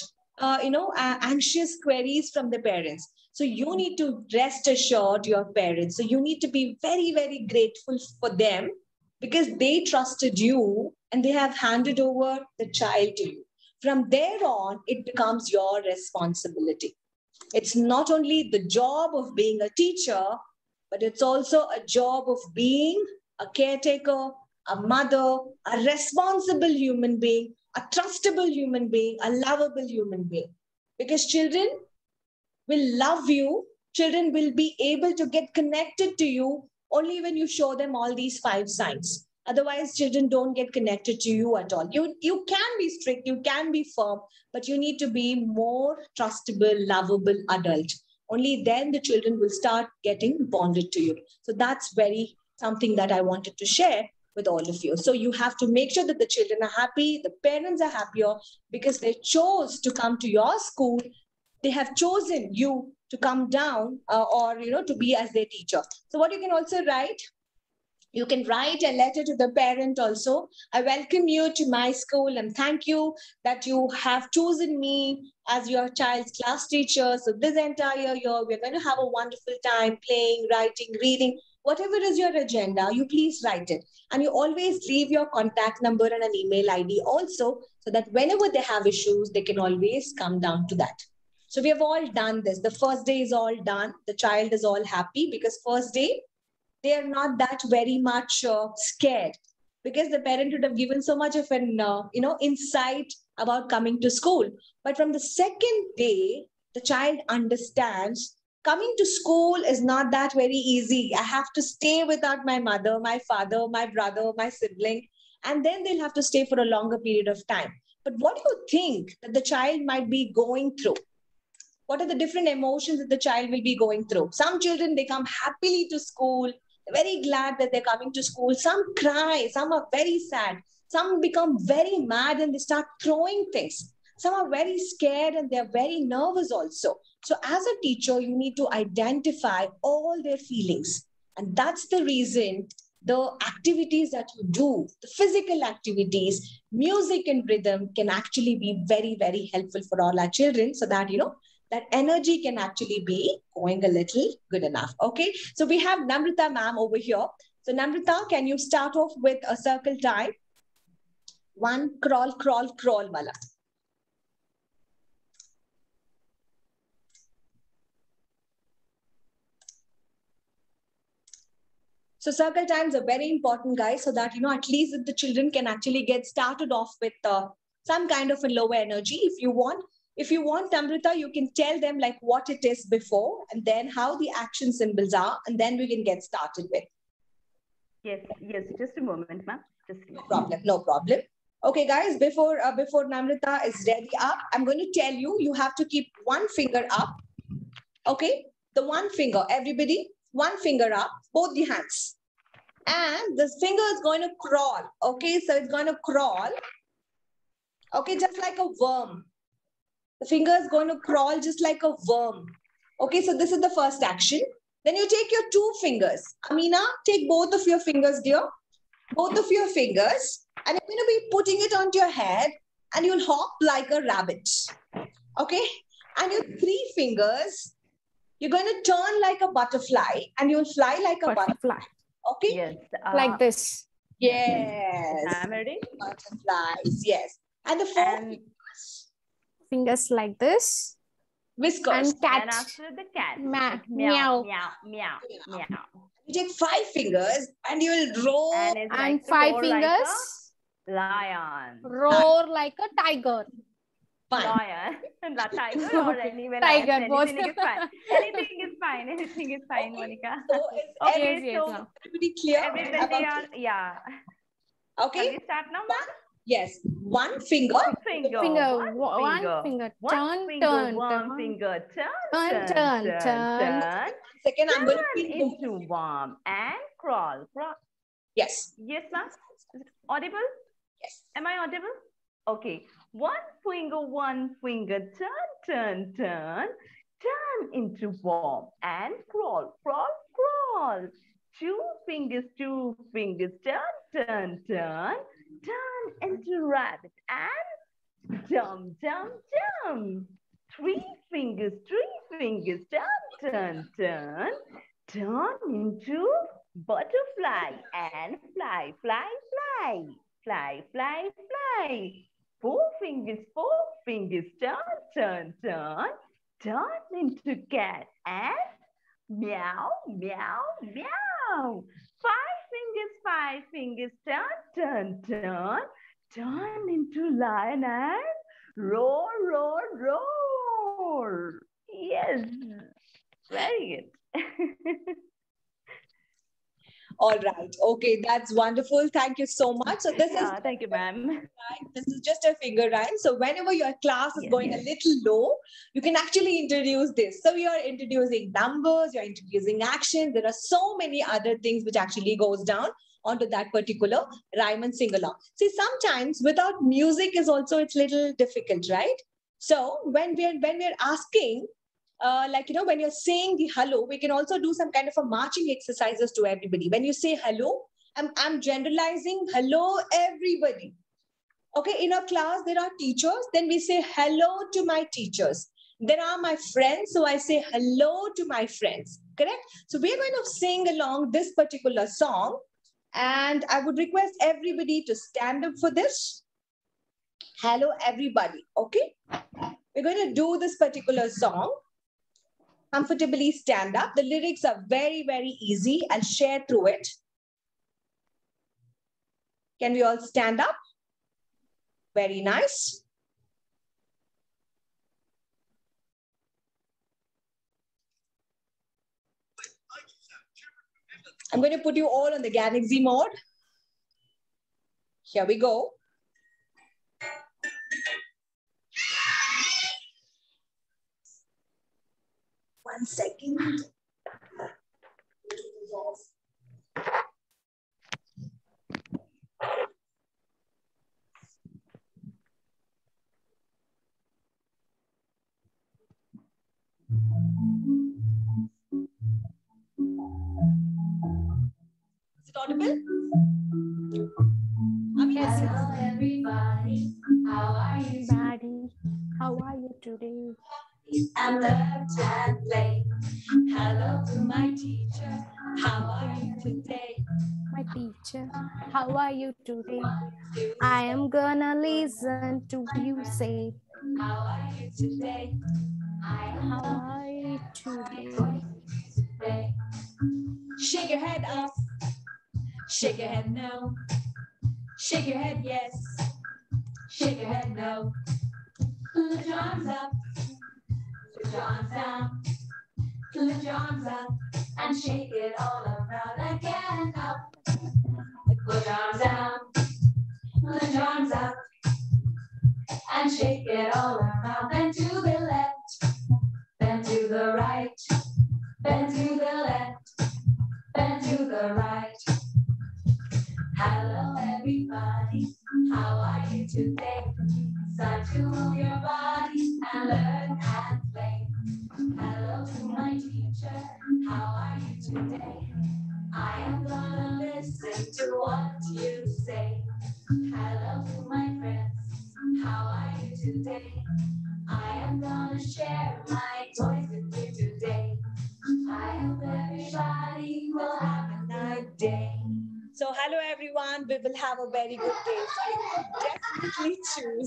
anxious queries from the parents. So you need to rest assured your parents. So you need to be very, very grateful for them because they trusted you and they have handed over the child to you. From there on, it becomes your responsibility. It's not only the job of being a teacher, but it's also a job of being a caretaker, a mother, a responsible human being, a trustable human being, a lovable human being. Because children will love you, children will be able to get connected to you only when you show them all these 5 signs. Otherwise, children don't get connected to you at all. You can be strict, you can be firm, but you need to be more trustable, lovable adult. Only then the children will start getting bonded to you. So that's very something that I wanted to share with all of you. So you have to make sure that the children are happy, the parents are happier because they chose to come to your school. They have chosen you to come down or to be as their teacher. So what you can also write, you can write a letter to the parent also. I welcome you to my school and thank you that you have chosen me as your child's class teacher. So this entire year, we're going to have a wonderful time playing, writing, reading, whatever is your agenda, you please write it. And you always leave your contact number and an email ID also, so that whenever they have issues, they can always come down to that. So we have all done this. The first day is all done. The child is all happy because first day, they are not that very much scared because the parent would have given so much of an, insight about coming to school. But from the second day, the child understands coming to school is not that very easy. I have to stay without my mother, my father, my brother, my sibling, and then they'll have to stay for a longer period of time. But what do you think that the child might be going through? What are the different emotions that the child will be going through? Some children, they come happily to school. They're very glad that they're coming to school. Some cry. Some are very sad. Some become very mad and they start throwing things. Some are very scared and they're very nervous also. So as a teacher, you need to identify all their feelings. And that's the reason the activities that you do, the physical activities, music and rhythm can actually be very, very helpful for all our children so that, that energy can actually be going a little good enough. Okay. So we have Namrata ma'am over here. So Namrata, can you start off with a circle time? 1 crawl, crawl, crawl wala. So circle times are very important, guys, so that, at least the children can actually get started off with some kind of a lower energy. If you want, Amrita, you can tell them like what it is before and then how the action symbols are, and then we can get started with. Yes, just a moment, ma'am. No problem. Okay, guys, before Namrita is ready up, I'm going to tell you, you have to keep one finger up. Okay, the one finger, everybody, one finger up, both the hands. And this finger is going to crawl. Okay, so it's going to crawl. Okay, just like a worm. The finger is going to crawl just like a worm. Okay, so this is the first action. Then you take your 2 fingers. Amina, take both of your fingers, dear. Both of your fingers. And you're going to be putting it onto your head and you'll hop like a rabbit. Okay? And your 3 fingers, you're going to turn like a butterfly and you'll fly like a butterfly. Okay? Yes. Like this. Yes. I'm ready. Butterflies, yes. And the 4 fingers like this. Whiskers. And cat. And after the cat. Meow. Meow. Meow. You take 5 fingers and you will roar. And, like 5 fingers. Like lion. Roar like a tiger. Fine. Lion. La tiger or Okay. any Tiger, lion, both. anything is fine. Anything is fine. Anything is fine, Monica. So is Okay, Yes, yes, so ma'am. everybody clear? everybody are, yeah. Shall Okay. we start now, ma'am? Yes. One finger. Finger, Finger, one one finger. one Turn, finger, turn, one turn. finger, Turn, turn, turn. turn, Second, I'm going to turn feel into warm and crawl. Yes. Yes, ma'am. Is it audible? Yes. Am I audible? Okay. One finger, turn, turn into warm and crawl. Two fingers, turn into rabbit and jump. Three fingers, turn into butterfly and fly. Four fingers, turn into cat and meow. Five fingers, turn into lion and roar. Yes, very good. All right. Okay, that's wonderful. Thank you so much. So this is Thank you, ma'am. right. This is just a finger rhyme. So whenever your class is Yes, going yes. a little low, you can actually introduce this. So you're introducing numbers, you're introducing actions. There are so many other things which actually goes down onto that particular rhyme and sing along. See, sometimes without music is also it's little difficult, right? So when we're asking, when you're saying the hello, we can also do some kind of a marching exercises to everybody. When you say hello, I'm generalizing hello, everybody. Okay, in our class, there are teachers, then we say hello to my teachers. There are my friends, so I say hello to my friends, correct? So we're going to sing along this particular song, and I would request everybody to stand up for this. Hello, everybody, okay? We're going to do this particular song. Comfortably stand up. The lyrics are very, very easy. I'll share through it. Can we all stand up? Very nice. I'm going to put you all on the Galaxy mode. Here we go. One second. Is it audible? Yes, Hello, everybody. How are you? everybody. How are you today? And learn and play. Hello to my teacher. How are you today? My teacher, how are you today? I am gonna listen to you say. How are you today? How are you today? Shake your head up. Shake your head no. Shake your head yes. Shake your head no. Put your arms up. Put your arms down. Put your arms up and shake it all around again. Up. Put your arms down. Put your arms up and shake it all around. Bend to the left. Bend to the right. Bend to the left. Bend to the right. Hello, everybody. How are you today? It's time to move your body and learn and play. Hello to my teacher. How are you today? I am gonna listen to what you say. Hello to my friends. How are you today? I am gonna share my toys with you today. I hope everybody will have a good day. So hello everyone, we will have a very good day. So you can definitely choose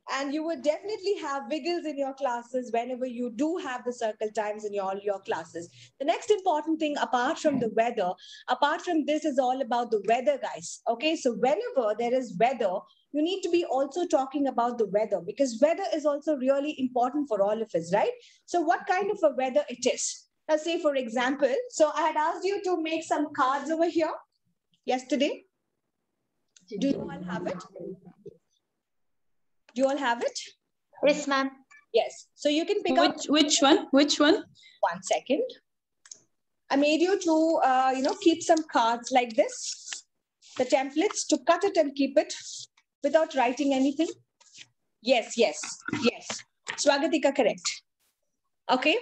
And you would definitely have wiggles in your classes whenever you do have the circle times in all your classes. The next important thing, apart from the weather, apart from this, is all about the weather, guys. Okay, so whenever there is weather, you need to be also talking about the weather, because weather is also really important for all of us, right? So what kind of a weather it is? Now, say for example, so I had asked you to make some cards over here yesterday. Do you all have it? Do you all have it? Yes, ma'am. Yes. So you can pick up. Which one? Which one? 1 second. I made you to, keep some cards like this. The templates, to cut it and keep it without writing anything. Yes, yes, yes. Swagatika, correct. Okay.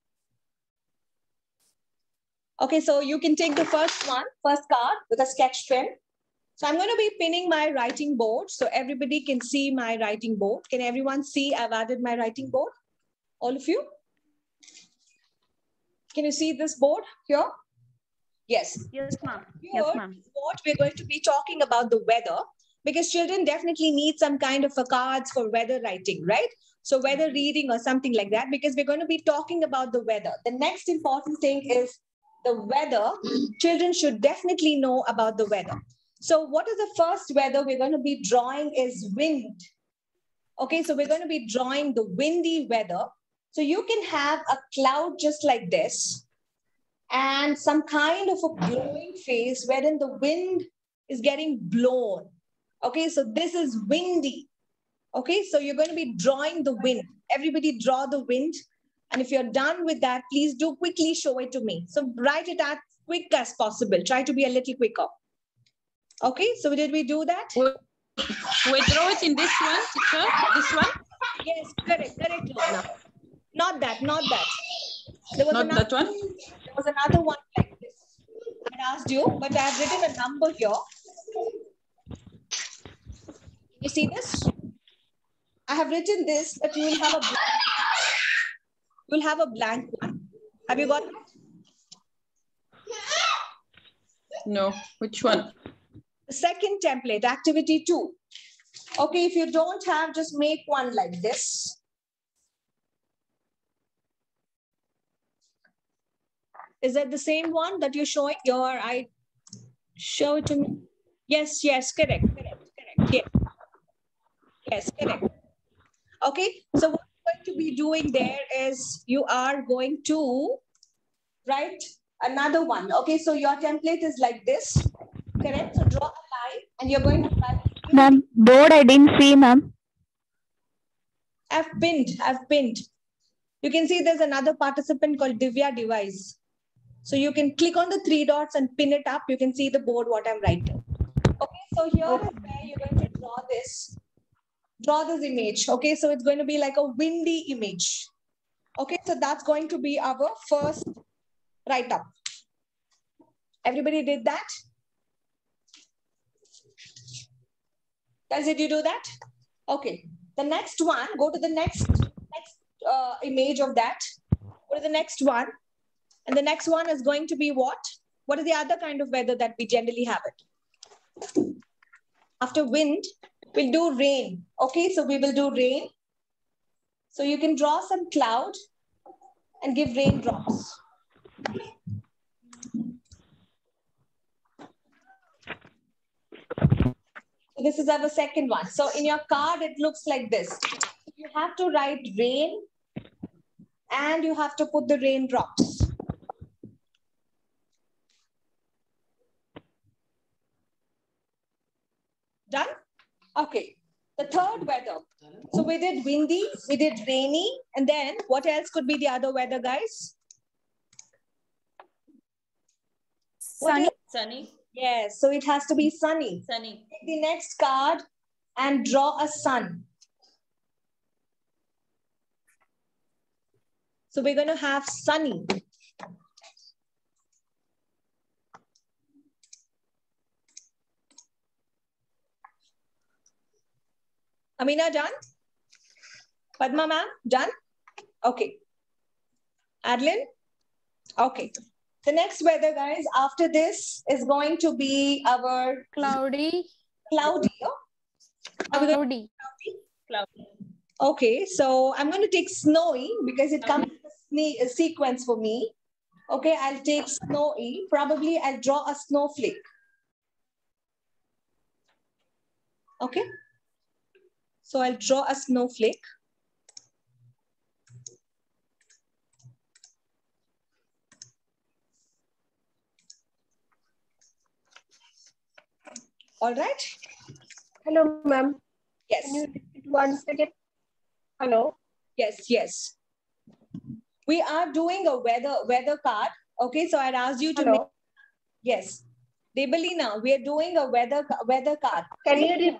Okay, so you can take the first card with a sketch pen. So I'm going to be pinning my writing board so everybody can see my writing board. Can everyone see I've added my writing board? All of you? Can you see this board here? Yes. Yes, ma'am. Here, Yes, ma'am. what we're going to be talking about the weather, because children definitely need some kind of a cards for weather writing, right? So weather reading or something like that, because we're going to be talking about the weather. The next important thing is the weather. Children should definitely know about the weather. So what is the first weather we're going to be drawing is wind. Okay, so we're going to be drawing the windy weather. So you can have a cloud just like this and some kind of a blowing phase wherein the wind is getting blown. Okay, so this is windy. Okay, so you're going to be drawing the wind. Everybody draw the wind. And if you're done with that, please do quickly show it to me. So write it as quick as possible. Try to be a little quicker. Okay, so did we do that? We draw it in this one, teacher? This one? Yes, correct, Lorna. Not that. There was Not another, that one? There was another one like this. I asked you, but I have written a number here. You see this? I have written this, but you will have a blank. You will have a blank one. Have you got that? No, which one? The second template, activity 2. Okay, if you don't have, just make one like this. Is that the same one that you're showing? Show it to me. Yes, correct. Yes, correct. Okay, so what you're going to be doing there is you are going to write another one. Okay, so your template is like this. Correct. So draw a line and you're going to write. Ma'am, board I didn't see, ma'am. I've pinned. You can see there's another participant called Divya Device. So you can click on the 3 dots and pin it up. You can see the board, what I'm writing. Okay, so here is where you're going to draw this. Draw this image. Okay, so it's going to be like a windy image. Okay, so that's going to be our first write-up. Everybody did that? Guys, did you do that? Okay. The next one, go to the next image of that. Go to the next one. And the next one is going to be what? What is the other kind of weather that we generally have it? After wind, we'll do rain. Okay, so we will do rain. So you can draw some cloud and give raindrops. This is our second one. So in your card, it looks like this. You have to write rain and you have to put the raindrops. Done? Okay. The third weather. So we did windy, we did rainy, and then what else could be the other weather, guys? Sunny. Sunny. Yes, so it has to be sunny. Sunny. Take the next card and draw a sun. So we're going to have sunny. Amina, done? Padma ma'am, done? Okay. Adeline? Okay. The next weather, guys, after this is going to be our cloudy. Cloudy. Okay, so I'm going to take snowy because it comes in a sequence for me. Okay, I'll take snowy. Probably I'll draw a snowflake. Okay, so I'll draw a snowflake. All right. Hello, ma'am. Yes. Can you repeat once again? Hello. Yes, yes. We are doing a weather card. Okay, so I'd asked you to make, yes. Debalina, we are doing a weather card. Can you repeat?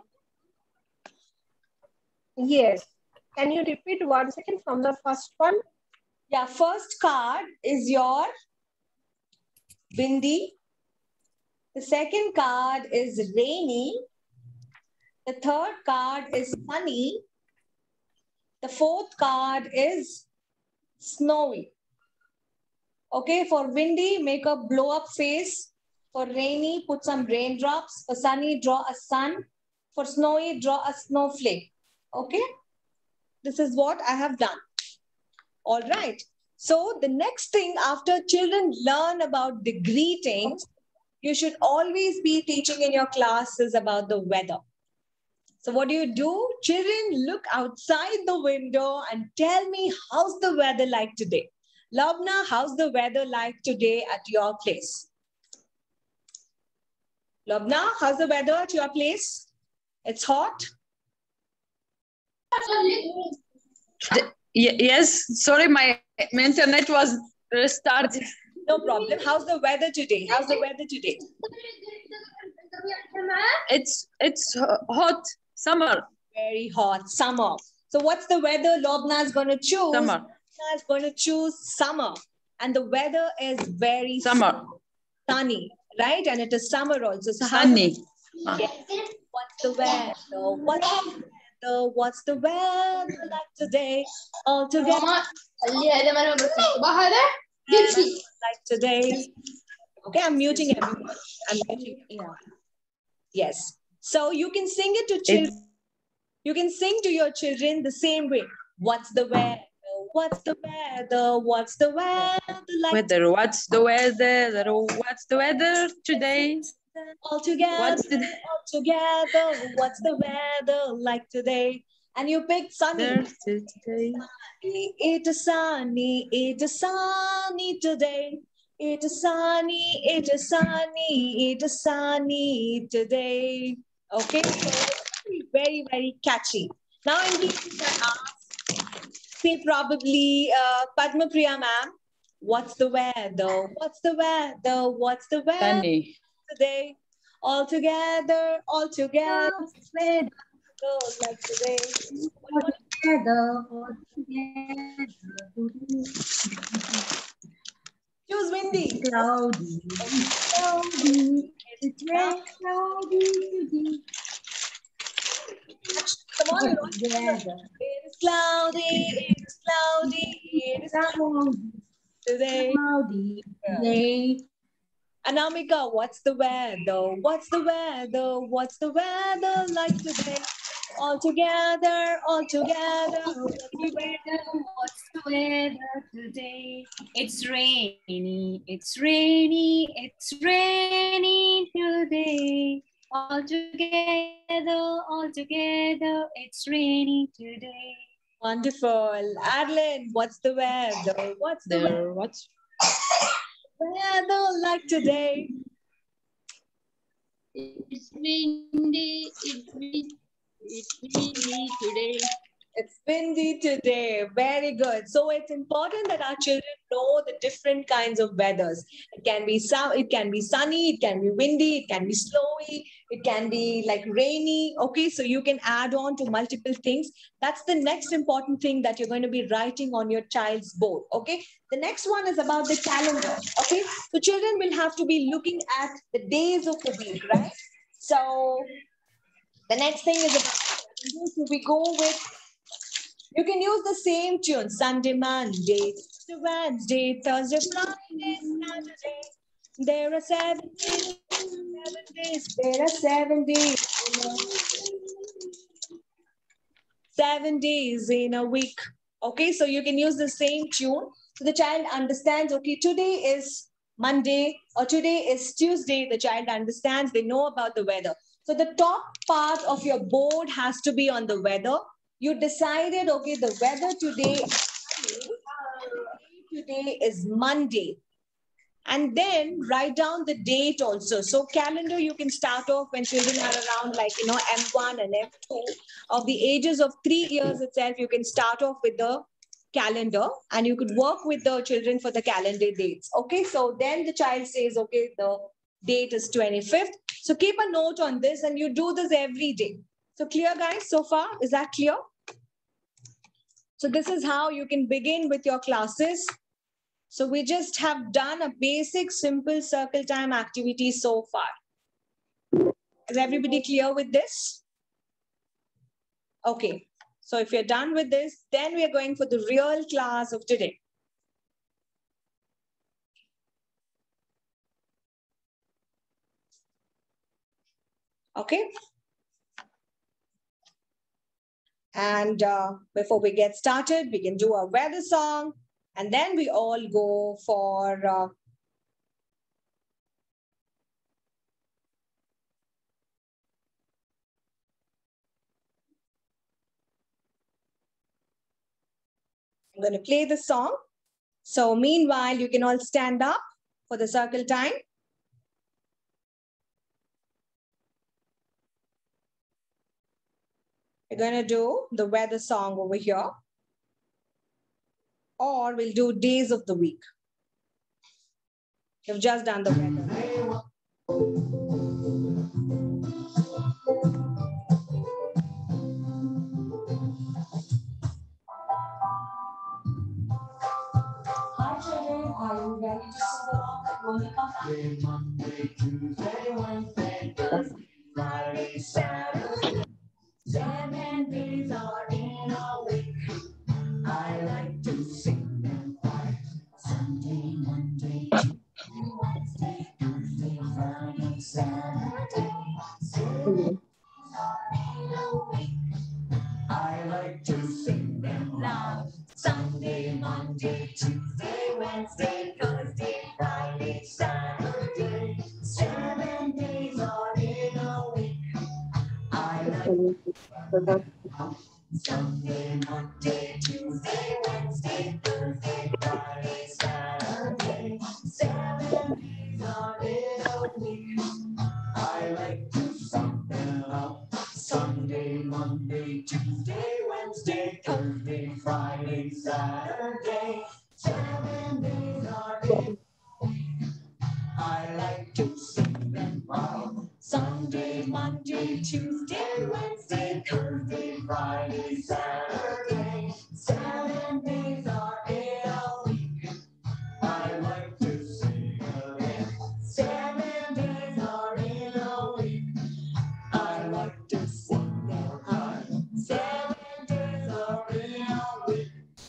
Yes. Can you repeat once again from the first one? Yeah, first card is your Bindi. The second card is rainy. The third card is sunny. The fourth card is snowy. Okay, for windy, make a blow up face. For rainy, put some raindrops. For sunny, draw a sun. For snowy, draw a snowflake. Okay, this is what I have done. All right. So the next thing after children learn about the greetings, you should always be teaching in your classes about the weather. So what do? Children, look outside the window and tell me how's the weather like today. Lobna, how's the weather like today at your place? Lobna, how's the weather at your place? It's hot? Yes, sorry, my internet was restarted. No problem. How's the weather today? How's the weather today? It's hot, summer. Very hot, summer. So what's the weather Lobna is going to choose? Summer. Lobna is going to choose summer. And the weather is very summer. Sunny, right? And it is summer also. So sunny. Yes. What's the weather? What's the weather? What's the weather like today? All together. Like today. Okay, I'm muting everyone. I'm muting. Yeah. Yes. So you can sing it to children. You can sing to your children the same way. What's the weather? What's the weather? What's the weather like? Weather. What's the weather? What's the weather today? All together. All together. What's the weather like today? And you picked sunny. Today. It is sunny. It is sunny today. It is sunny. It is sunny. It is sunny today. Okay, so very, very catchy. Now in English, I ask, say probably Padma Priya ma'am, what's the weather? What's the weather? What's the weather sunny today? All together, all together. Like today. All together, all together. Choose windy. Cloudy. Cloudy. It's very cloudy today. Come on, it is cloudy, it is cloudy, it is cloudy today. Cloudy today. Anamika, what's the weather? What's the weather? What's the weather like today? All together, all together. What's the weather today? It's rainy, it's rainy, it's rainy today. All together, it's rainy today. Wonderful. Adeline, what's the weather? What's the weather? What's weather like today? It's windy, it's windy today. It's windy today. Very good. So it's important that our children know the different kinds of weathers. It can be sunny, it can be windy, it can be snowy, it can be like rainy. Okay, so you can add on to multiple things. That's the next important thing that you're going to be writing on your child's board. Okay, the next one is about the calendar. Okay, so children will have to be looking at the days of the week, right? So the next thing is about, so we go with, you can use the same tune. Sunday, Monday, Tuesday, Wednesday, Thursday, Friday, Saturday. There are 7 days. 7 days. There are 7 days. 7 days in a week. Okay, so you can use the same tune. So the child understands, okay, today is Monday or today is Tuesday. The child understands, they know about the weather. So the top part of your board has to be on the weather. You decided, okay, the weather today is Monday. And then write down the date also. So calendar, you can start off when children are around like, M1 and M2. Of the ages of 3 years itself, you can start off with the calendar and you could work with the children for the calendar dates. Okay, so then the child says, okay, the date is 25th. So keep a note on this and you do this every day. So clear, guys, so far? Is that clear? So this is how you can begin with your classes. So we just have done a basic, simple circle time activity so far. Is everybody clear with this? Okay. So if you're done with this, then we are going for the real class of today. Okay. And before we get started, we can do a weather song. And then we all go for I'm going to play the song. So meanwhile, you can all stand up for the circle time. We're going to do the weather song over here. Or we'll do days of the week. We've just done the weather. Hi children, are you ready to sing along with Monica? Monday, Tuesday, Wednesday, Thursday, Friday, Saturday. 7 days are in a week. I like to sing them right. Sunday, Monday, Tuesday, Wednesday, Thursday, Friday, Saturday. 7 days are in a week. I like to sing them loud. Sunday, Monday, Tuesday, Wednesday, Thursday, Friday, Saturday. 7 days are in a week. I like to sing them loud. Sunday, Monday, Tuesday, Wednesday, Thursday, Friday, Saturday. 7 days are in a week. I like to sum them up. Sunday, Monday, Tuesday, Wednesday, Thursday, Friday, Saturday. 7 days are in a week. I like to sing them all. Sunday, Monday, Tuesday, Wednesday, Thursday, Friday, Saturday. 7 days are in a week. I like to sing again. 7 days are in a week. I like to sing them high. 7 days are in a week.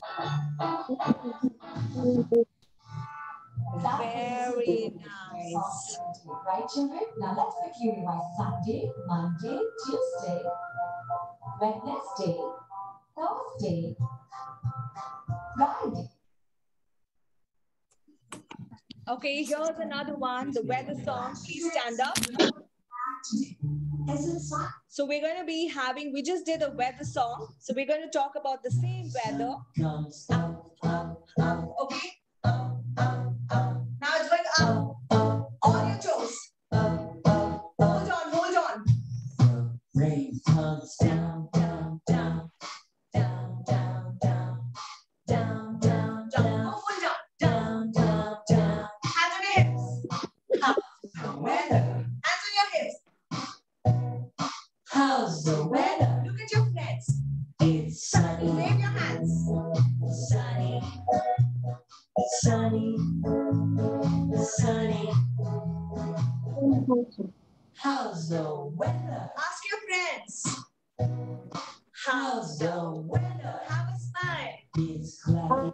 Very nice. Right, children? Now let's quickly revise Sunday, Monday, Tuesday, Wednesday, Thursday, Friday. Okay, here's another one, the weather song. Please stand up. So we're going to be having, we just did a weather song. So we're going to talk about the same weather. Okay. Now it's going up. On your toes. Hold on. Rain comes down, down, down, down, down, down, down, down, down. Hold on. Down, down, down. Hands on your hips. How's the weather? Hands on your hips. How's the weather? Look at your friends. It's sunny. Wave your hands. Sunny. Sunny. Sunny. How's the weather? Ask your friends. How's the weather? Have a smile. It's cloudy.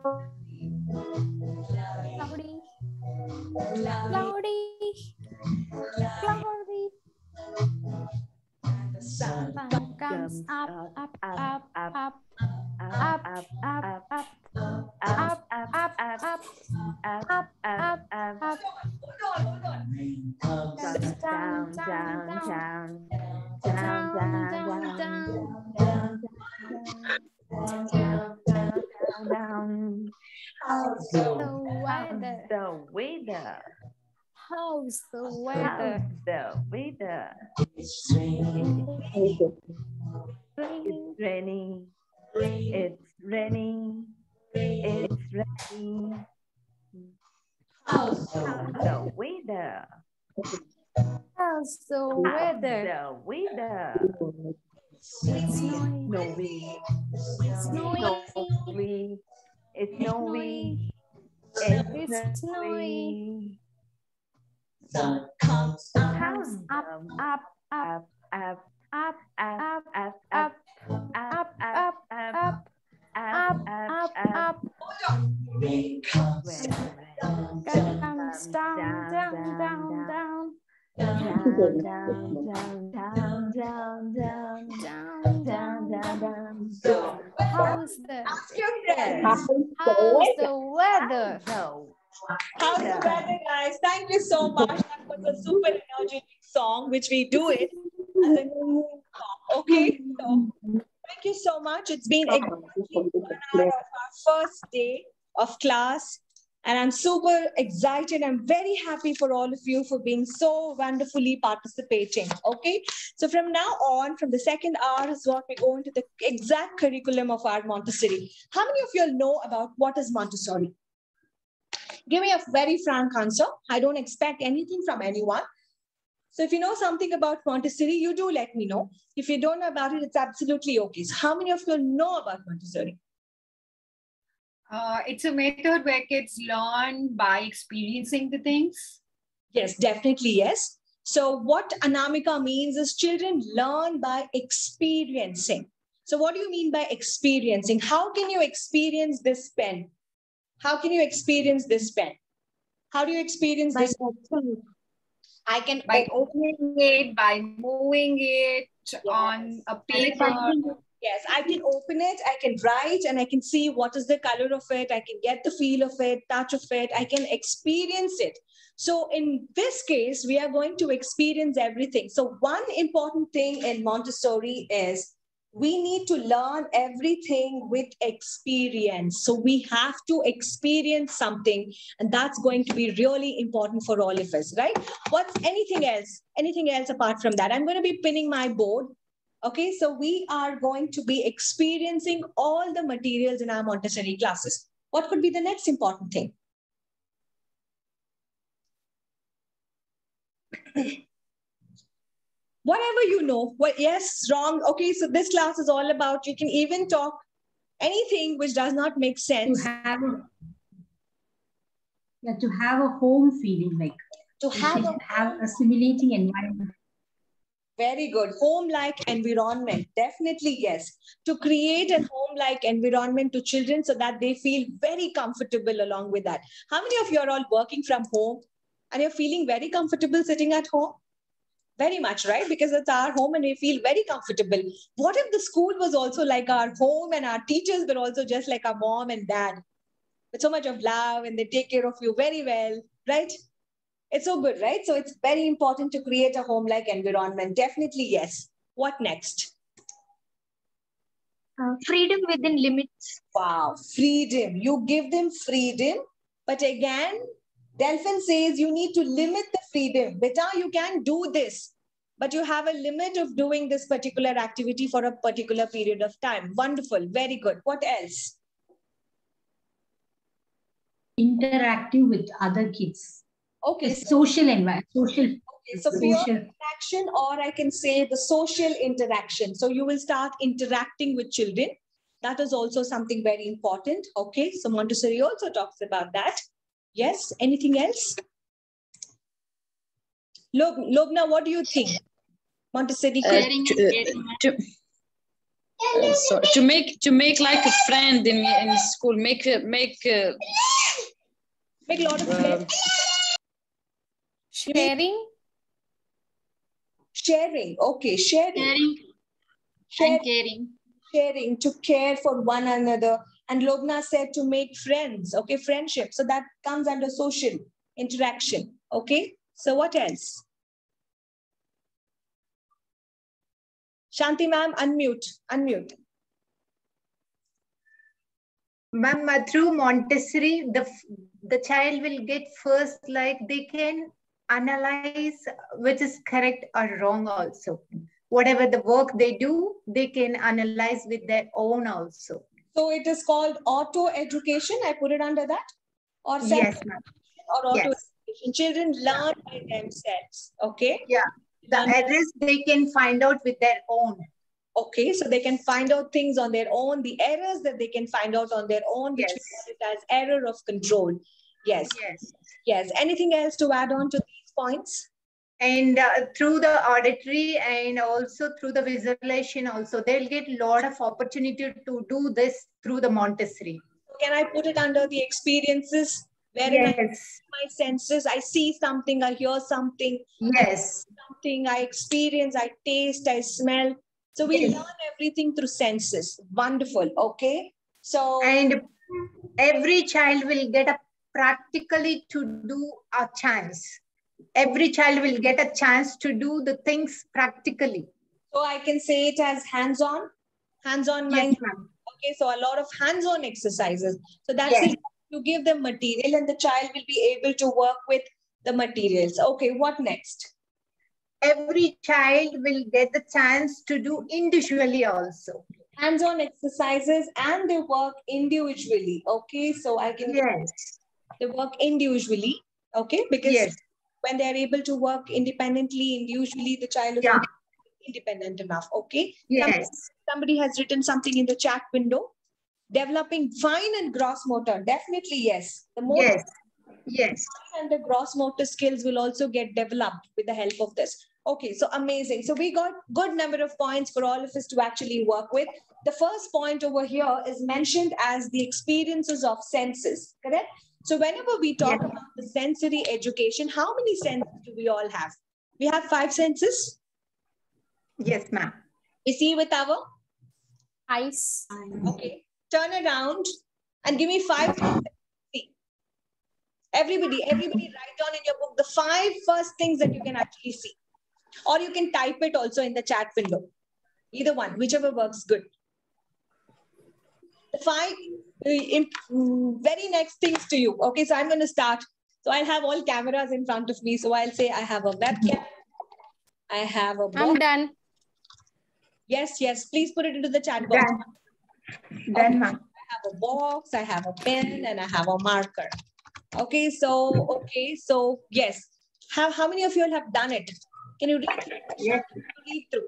Cloudy. Cloudy. Cloudy. And the sun comes up, up, up, up, up, up, up, up, up, up, up, up, up, up. Hold on. Rain comes Down, down, down, down, down, down, down, down, down, down, down, down, down, down. How's the weather? The weather. How's the How's weather? the weather? It's raining. Raining. It's raining. It's raining. It's raining. How's The weather. How's the How's weather? the weather? It's snowing. Snowy. Snowing. Snowy. It's snowy. It's It's snowing. snowy. sun comes up, How's Up, up, up, up, up, up, up, up, up, up, up, up, up, up, up. rain comes down, Comes down, down, down, down. down, down, down, down, down, Down, down, down. So, How's the Ask your friends. how's the weather? So, How's the weather, guys? Thank you so much. That was a super energetic song, which we do it as a new song. Okay, so thank you so much. It's been exactly 1 hour of our first day of class. And I'm super excited. I'm very happy for all of you for being so wonderfully participating. Okay, so from now on, from the second hour is what we go into the exact curriculum of our Montessori. How many of you all know about what is Montessori? Give me a very frank answer. I don't expect anything from anyone. So if you know something about Montessori, you do let me know. If you don't know about it, it's absolutely okay. So how many of you know about Montessori? It's a method where kids learn by experiencing the things. Yes, definitely yes. So what Anamika means is children learn by experiencing. So what do you mean by experiencing? How can you experience this pen? How can you experience this pen? How do you experience this? I can by opening it, by moving it on a paper. Yes, I can open it, I can write, and I can see what is the color of it. I can get the feel of it, touch of it. I can experience it. So in this case, we are going to experience everything. So one important thing in Montessori is we need to learn everything with experience. So we have to experience something, and that's going to be really important for all of us, right? What's anything else? Anything else apart from that? I'm going to be pinning my board. Okay, so we are going to be experiencing all the materials in our Montessori classes. What could be the next important thing? Whatever you know. Well, yes, wrong. Okay, so this class is all about, you can even talk anything which does not make sense. To have a home feeling, like to have a stimulating environment. Very good. Home-like environment. Definitely, yes. To create a home-like environment to children so that they feel very comfortable along with that. How many of you are all working from home and you're feeling very comfortable sitting at home? Very much, right? Because it's our home and we feel very comfortable. What if the school was also like our home and our teachers were also just like our mom and dad? With so much of love and they take care of you very well, right? It's so good, right? So it's very important to create a home-like environment. Definitely, yes. What next? Freedom within limits. Wow, freedom. You give them freedom. But again, Delphin says you need to limit the freedom. Beta, you can do this, but you have a limit of doing this particular activity for a particular period of time. Wonderful. Very good. What else? Interactive with other kids. Okay. Social environment. Okay, so peer interaction, or I can say the social interaction. So you will start interacting with children. That is also something very important. Okay, so Montessori also talks about that. Yes, anything else? Lobna, what do you think? Montessori to make like a friend in school, make a lot of friends. Sharing. Okay, sharing. And caring. Sharing, to care for one another. And Lobna said to make friends, okay, friendship. So that comes under social interaction, okay? So what else? Shanti ma'am, unmute. Ma'am, through Montessori, the child will get first, like they can analyze which is correct or wrong also. Whatever the work they do, they can analyze with their own also. So it is called auto education. I put it under that? Or yes, ma'am. Or auto education. Children learn by themselves. Okay? Yeah. The errors they can find out with their own. Okay, so they can find out things on their own, the errors that they can find out on their own, which we call it as error of control. Yes. Yes. Anything else to add on to these points? And through the auditory and also through the visualization also, they'll get a lot of opportunity to do this through the Montessori. Can I put it under the experiences? Wherein I use my senses, I see something, I hear something. Yes. Something I experience, I taste, I smell. So we learn everything through senses. Wonderful. Okay. So. And every child will get a practically to do a chance. Every child will get a chance to do the things practically. So I can say it as hands-on mind. Okay, so a lot of hands-on exercises. So that's it. You give them material and the child will be able to work with the materials. Okay, what next? Every child will get the chance to do individually also. Hands-on exercises and they work individually. Okay, so I can they work individually. Okay, because when they are able to work independently, individually, the child is independent enough. Okay. Somebody has written something in the chat window. Developing fine and gross motor. Definitely yes. The motor and the gross motor skills will also get developed with the help of this. Okay, so amazing. So we got good number of points for all of us to actually work with. The first point over here is mentioned as the experiences of senses, correct? So whenever we talk about the sensory education, how many senses do we all have? We have 5 senses? Yes, ma'am. We see with our eyes. Okay. Turn around and give me 5 things. See. Everybody write down in your book the 5 first things that you can actually see. Or you can type it also in the chat window. Either one, whichever works good. The 5 very next things to you. Okay, so I'm going to start. So I'll have all cameras in front of me. So I'll say I have a webcam. I have a box. I'm done. Yes, please put it into the chat box. Done, ma'am. I have a box, I have a pen, and I have a marker. Okay, so yes. How many of you all have done it? Can you read through? Yes. Read through.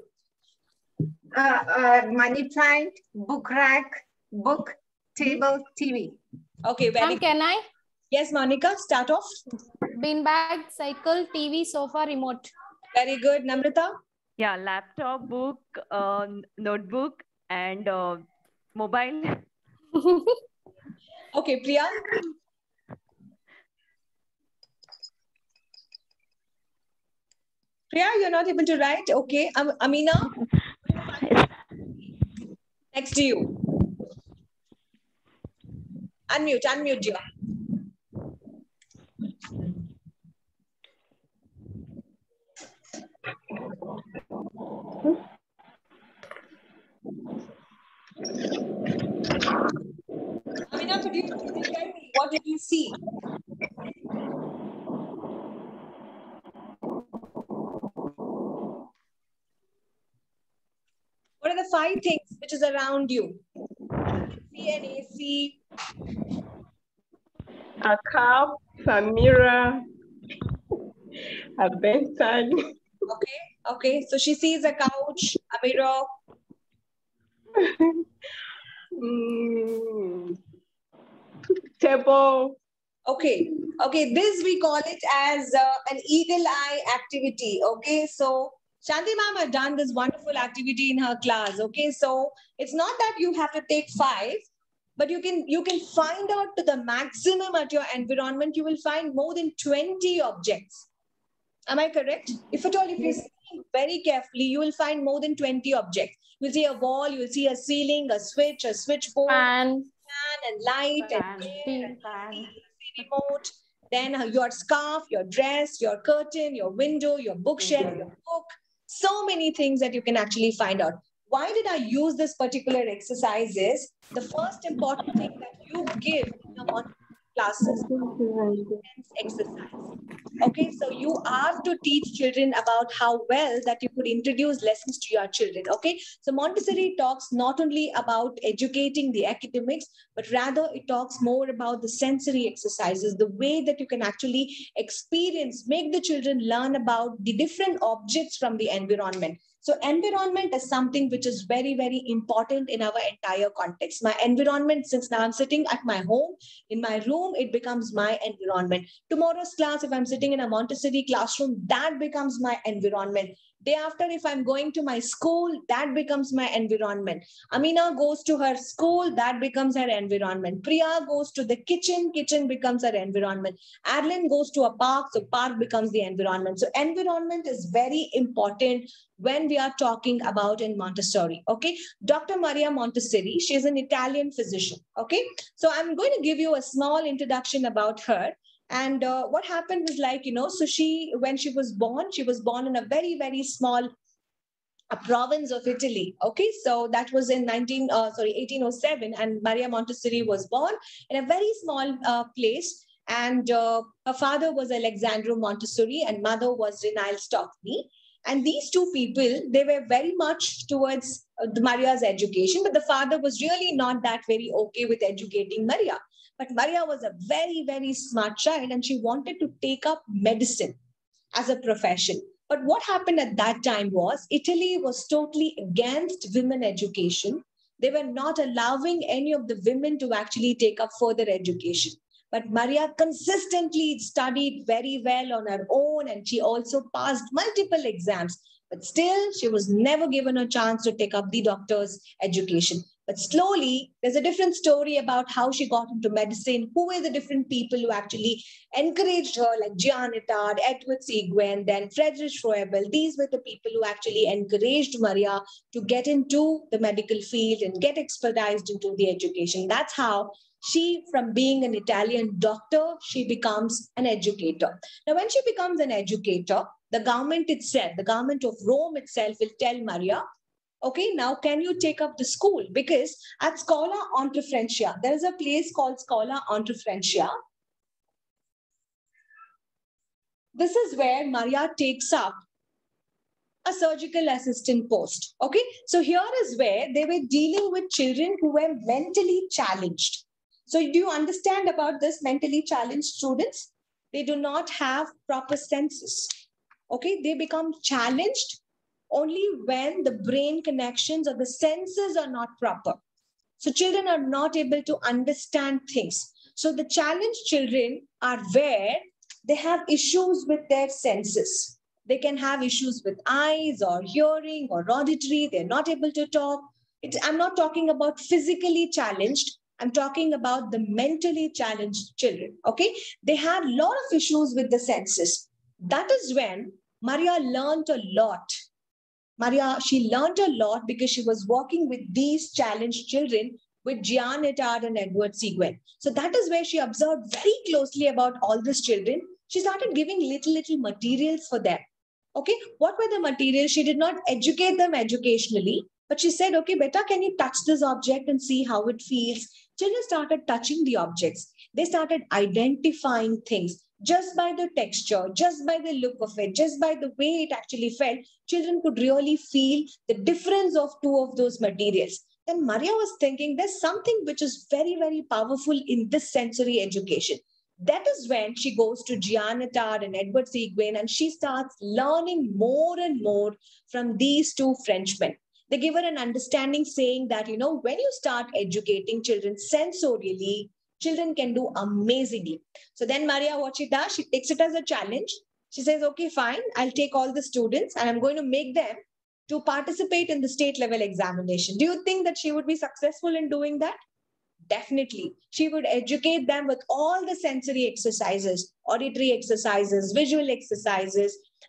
Money plant, book rack, book, table, TV. Okay, very good. Can I? Yes, Monica, start off. Bean bag, cycle, TV, sofa, remote. Very good. Namrata? Yeah, laptop, book, notebook, and mobile. Okay, Priya? Priya, you're not able to write? Okay. Amina? Next to you. Unmute you. Amina, could you tell me, what did you see? What are the 5 things which is around you? See an AC. A cup, a mirror, a bedtime. Okay. So she sees a couch, a mirror. Table. Okay. This we call it as an eagle eye activity. Okay. So Shanti ma'am had done this wonderful activity in her class. Okay. So it's not that you have to take 5, but you can find out to the maximum at your environment. You will find more than 20 objects. Am I correct? If at all, if you see very carefully, you will find more than 20 objects. You'll see a wall, you'll see a ceiling, a switchboard, fan and light and remote. Then your scarf, your dress, your curtain, your window, your bookshelf, your book. So many things that you can actually find out. Why did I use this particular exercise is the first important thing that you give in your Montessori classes is exercise. Okay, so you have to teach children about how well that you could introduce lessons to your children. Okay, so Montessori talks not only about educating the academics, but rather it talks more about the sensory exercises, the way that you can actually experience, make the children learn about the different objects from the environment. So environment is something which is very, very important in our entire context. My environment, since now I'm sitting at my home, in my room, it becomes my environment. Tomorrow's class, if I'm sitting in a Montessori classroom, that becomes my environment. Day after, if I'm going to my school, that becomes my environment. Amina goes to her school, that becomes her environment. Priya goes to the kitchen becomes her environment. Arlen goes to a park, so park becomes the environment. So environment is very important when we are talking about in Montessori. Okay, Dr. Maria Montessori, she's an Italian physician. Okay, so I'm going to give you a small introduction about her. And what happened was like, so when she was born in a very, very small province of Italy. Okay, so that was in 1807, and Maria Montessori was born in a very small place. And her father was Alexandro Montessori and mother was Renile Stockney. And these two people, they were very much towards Maria's education, but the father was really not that very okay with educating Maria. But Maria was a very, very smart child and she wanted to take up medicine as a profession. But what happened at that time was Italy was totally against women education. They were not allowing any of the women to actually take up further education. But Maria consistently studied very well on her own and she also passed multiple exams. But still, she was never given a chance to take up the doctor's education. But slowly, there's a different story about how she got into medicine, who were the different people who actually encouraged her, like Jeanne Ettard, Edward Seguin, then Friedrich Froebel. These were the people who actually encouraged Maria to get into the medical field and get expertised into the education. That's how she, from being an Italian doctor, she becomes an educator. Now, when she becomes an educator, the government itself, the government of Rome itself will tell Maria, okay, now can you take up the school? Because at Scuola Onta Francia, there is a place called Scuola Onta Francia. This is where Maria takes up a surgical assistant post. Okay, so here is where they were dealing with children who were mentally challenged. So do you understand about this mentally challenged students? They do not have proper senses. Okay, they become challenged only when the brain connections or the senses are not proper. So children are not able to understand things. So the challenged children are where they have issues with their senses. They can have issues with eyes or hearing or auditory. They're not able to talk. I'm not talking about physically challenged. I'm talking about the mentally challenged children. Okay, they had a lot of issues with the senses. That is when Maria learned a lot. She learned a lot because she was working with these challenged children with Jeanne Ettard and Edward Seguin. So that is where she observed very closely about all these children. She started giving little materials for them. Okay, what were the materials? She did not educate them educationally, but she said, okay, beta, can you touch this object and see how it feels? Children started touching the objects. They started identifying things. Just by the texture, just by the look of it, just by the way it actually felt, children could really feel the difference of two of those materials. Then Maria was thinking there's something which is very, very powerful in this sensory education. That is when she goes to Jeanne Ettard and Edward Seguin and she starts learning more and more from these two Frenchmen. They give her an understanding saying that, when you start educating children sensorially, children can do amazingly. So then Maria, what she does, she takes it as a challenge. She says, okay, fine, I'll take all the students and I'm going to make them to participate in the state level examination. Do you think that she would be successful in doing that? Definitely. She would educate them with all the sensory exercises, auditory exercises, visual exercises,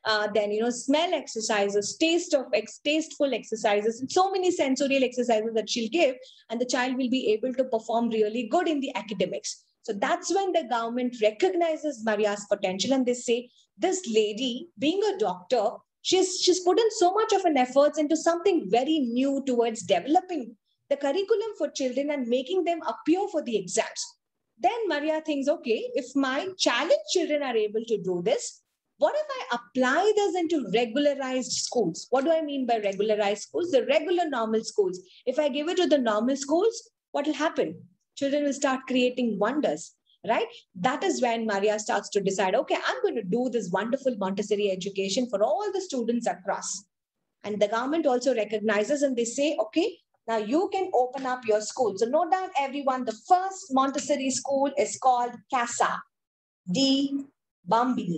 then, smell exercises, tasteful exercises, and so many sensorial exercises that she'll give, and the child will be able to perform really good in the academics. So that's when the government recognizes Maria's potential, and they say, this lady, being a doctor, she's put in so much of an effort into something very new towards developing the curriculum for children and making them appear for the exams. Then Maria thinks, okay, if my challenge children are able to do this, what if I apply this into regularized schools? What do I mean by regularized schools? The regular normal schools. If I give it to the normal schools, what will happen? Children will start creating wonders, right? That is when Maria starts to decide, okay, I'm going to do this wonderful Montessori education for all the students across. And the government also recognizes, and they say, okay, now you can open up your school. So no doubt everyone, the first Montessori school is called Casa di Bambini.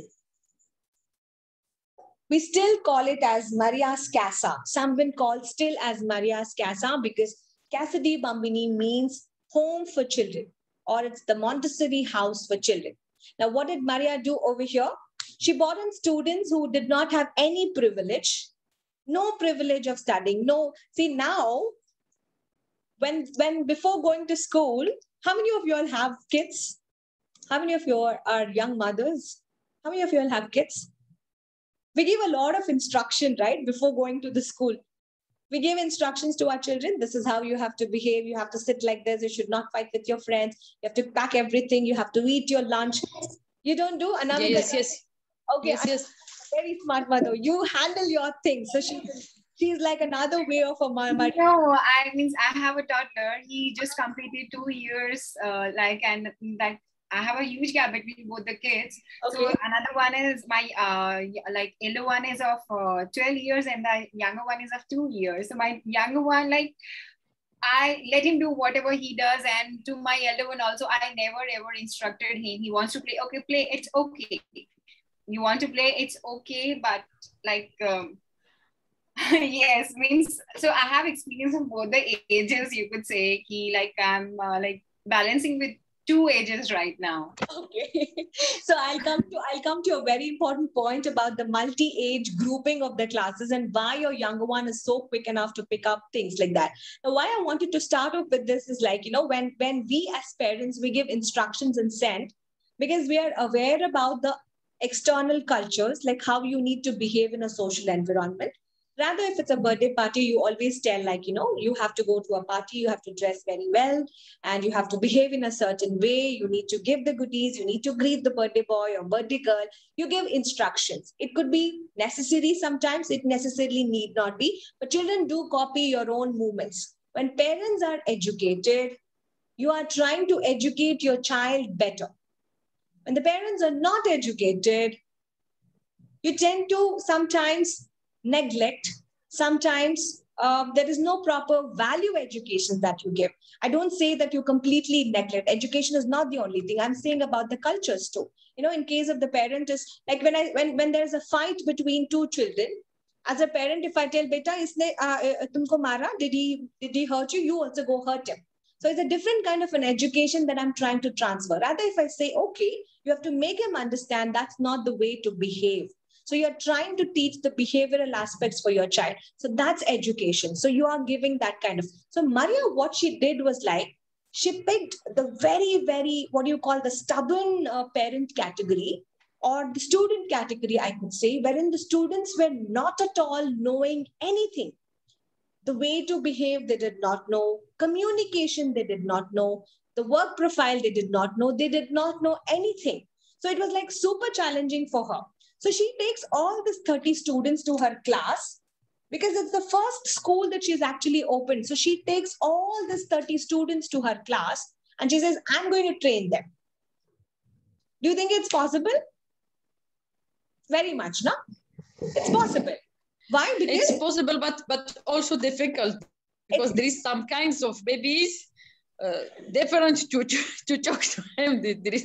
We still call it as Maria's Casa. Some will call still as Maria's Casa because Casa di Bambini means home for children, or it's the Montessori house for children. Now, what did Maria do over here? She brought in students who did not have any privilege, no privilege of studying. No, see now, when before going to school, how many of you all have kids? How many of you are young mothers? How many of you all have kids? We give a lot of instruction, right? Before going to the school. We give instructions to our children. This is how you have to behave. You have to sit like this. You should not fight with your friends. You have to pack everything. You have to eat your lunch. You don't do? Anamika? Yes. Okay, yes. Very smart mother. You handle your things. So she's like another way of a mother. No, I have a toddler. He just completed 2 years. I have a huge gap between both the kids. Okay. So another one is my elder one is of 12 years and the younger one is of 2 years. So my younger one, I let him do whatever he does, and to my elder one also, I never ever instructed him. He wants to play, okay, play, it's okay. You want to play, it's okay, but yes, means, so I have experience of both the ages, you could say. I'm balancing with 2 ages right now. Okay. So I'll come to a very important point about the multi-age grouping of the classes and why your younger one is so quick enough to pick up things like that. Now, why I wanted to start off with this is when we as parents, we give instructions and send, because we are aware about the external cultures, like how you need to behave in a social environment. Rather, if it's a birthday party, you always tell you have to go to a party, you have to dress very well, and you have to behave in a certain way. You need to give the goodies. You need to greet the birthday boy or birthday girl. You give instructions. It could be necessary sometimes. It necessarily need not be. But children do copy your own movements. When parents are educated, you are trying to educate your child better. When the parents are not educated, you tend to sometimes neglect. Sometimes there is no proper value education that you give. I don't say that you completely neglect. Education is not the only thing. I'm saying about the cultures too. In case of the parent, is like when there's a fight between 2 children, as a parent, if I tell beta, isne tumko mara, did he hurt you? You also go hurt him. So it's a different kind of an education that I'm trying to transfer. Rather, if I say, okay, you have to make him understand that's not the way to behave. So you're trying to teach the behavioral aspects for your child. So that's education. So you are giving that kind of. So Maria, what she did was she picked the very, very, the stubborn parent category, or the student category, I could say, wherein the students were not at all knowing anything. The way to behave, they did not know. Communication, they did not know. The work profile, they did not know. They did not know anything. So it was super challenging for her. So she takes all these 30 students to her class because it's the first school that she's actually opened. So she takes all these 30 students to her class and she says, I'm going to train them. Do you think it's possible? Very much, no? It's possible. Why? Because it's possible, but also difficult, because there is some kinds of babies different to talk to him.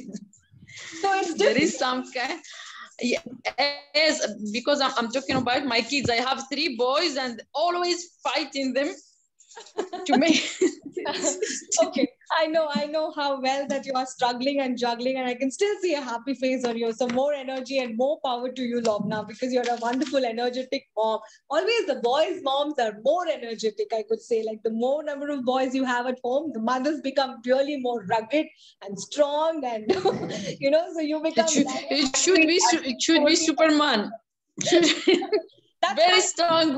There is some kind. Yes, because I'm talking about my kids. I have 3 boys and always fighting them to make. Okay, I know how well that you are struggling and juggling, and I can still see a happy face on you. So more energy and more power to you, Lobna, because you're a wonderful, energetic mom. Always the boys' moms are more energetic, I could say. Like the more number of boys you have at home, the mothers become really more rugged and strong, and so you become. It should be Superman. Very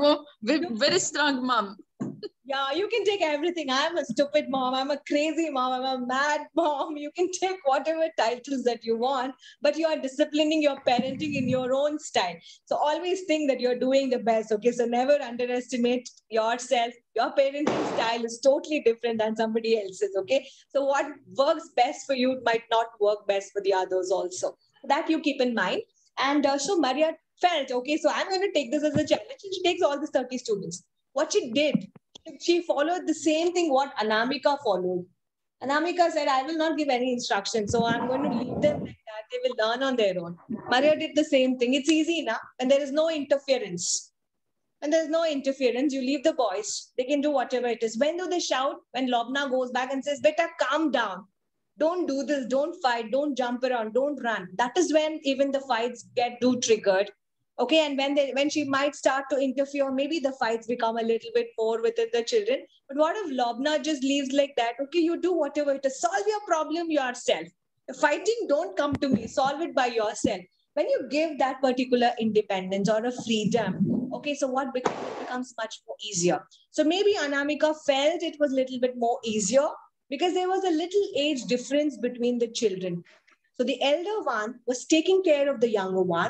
strong mom. Yeah, you can take everything. I'm a stupid mom. I'm a crazy mom. I'm a mad mom. You can take whatever titles that you want, but you are disciplining your parenting in your own style. So always think that you're doing the best. Okay, so never underestimate yourself. Your parenting style is totally different than somebody else's. Okay, so what works best for you might not work best for the others also. That you keep in mind. And so Maria felt, okay, so I'm going to take this as a challenge. And she takes all the 30 students. What she did, she followed the same thing what Anamika followed. Anamika said, I will not give any instructions. So I'm going to leave them like that. They will learn on their own. Maria did the same thing. It's easy now. And there is no interference. When there's no interference, you leave the boys. They can do whatever it is. When do they shout? When Lobna goes back and says, Beta, calm down. Don't do this. Don't fight. Don't jump around. Don't run. That is when even the fights get too triggered. Okay, and when she might start to interfere, maybe the fights become a little bit more within the children. But what if Lobna just leaves like that? Okay, you do whatever it is. Solve your problem yourself. Fighting, don't come to me. Solve it by yourself. When you give that particular independence or a freedom, okay, so what becomes? It becomes much more easier. So maybe Anamika felt it was a little bit more easier because there was a little age difference between the children. So the elder one was taking care of the younger one,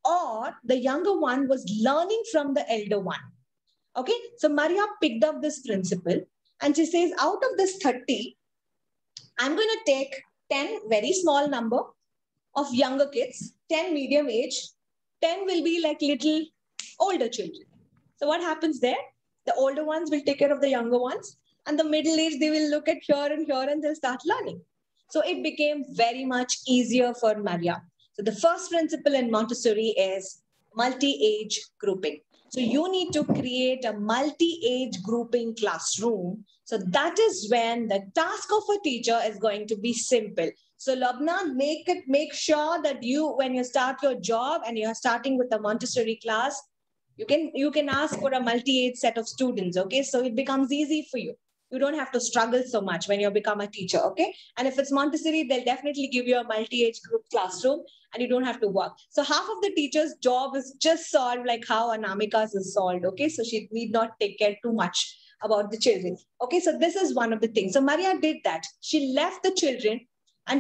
or the younger one was learning from the elder one. Okay, so Maria picked up this principle and she says, out of this 30, I'm going to take 10 very small number of younger kids, 10 medium age, 10 will be like little older children. So what happens there? The older ones will take care of the younger ones, and the middle age, they will look at here and they'll start learning. So it became very much easier for Maria. So the first principle in Montessori is multi-age grouping. So you need to create a multi-age grouping classroom. So that is when the task of a teacher is going to be simple. So Lobna, make sure that when you start your job and you're starting with a Montessori class, you can ask for a multi-age set of students. Okay, so it becomes easy for you. You don't have to struggle so much when you become a teacher, okay? And if it's Montessori, they'll definitely give you a multi-age group classroom and you don't have to work. So half of the teacher's job is just solved like how Anamika's is solved, okay? So she need not take care too much about the children. Okay, so this is one of the things. So Maria did that. She left the children and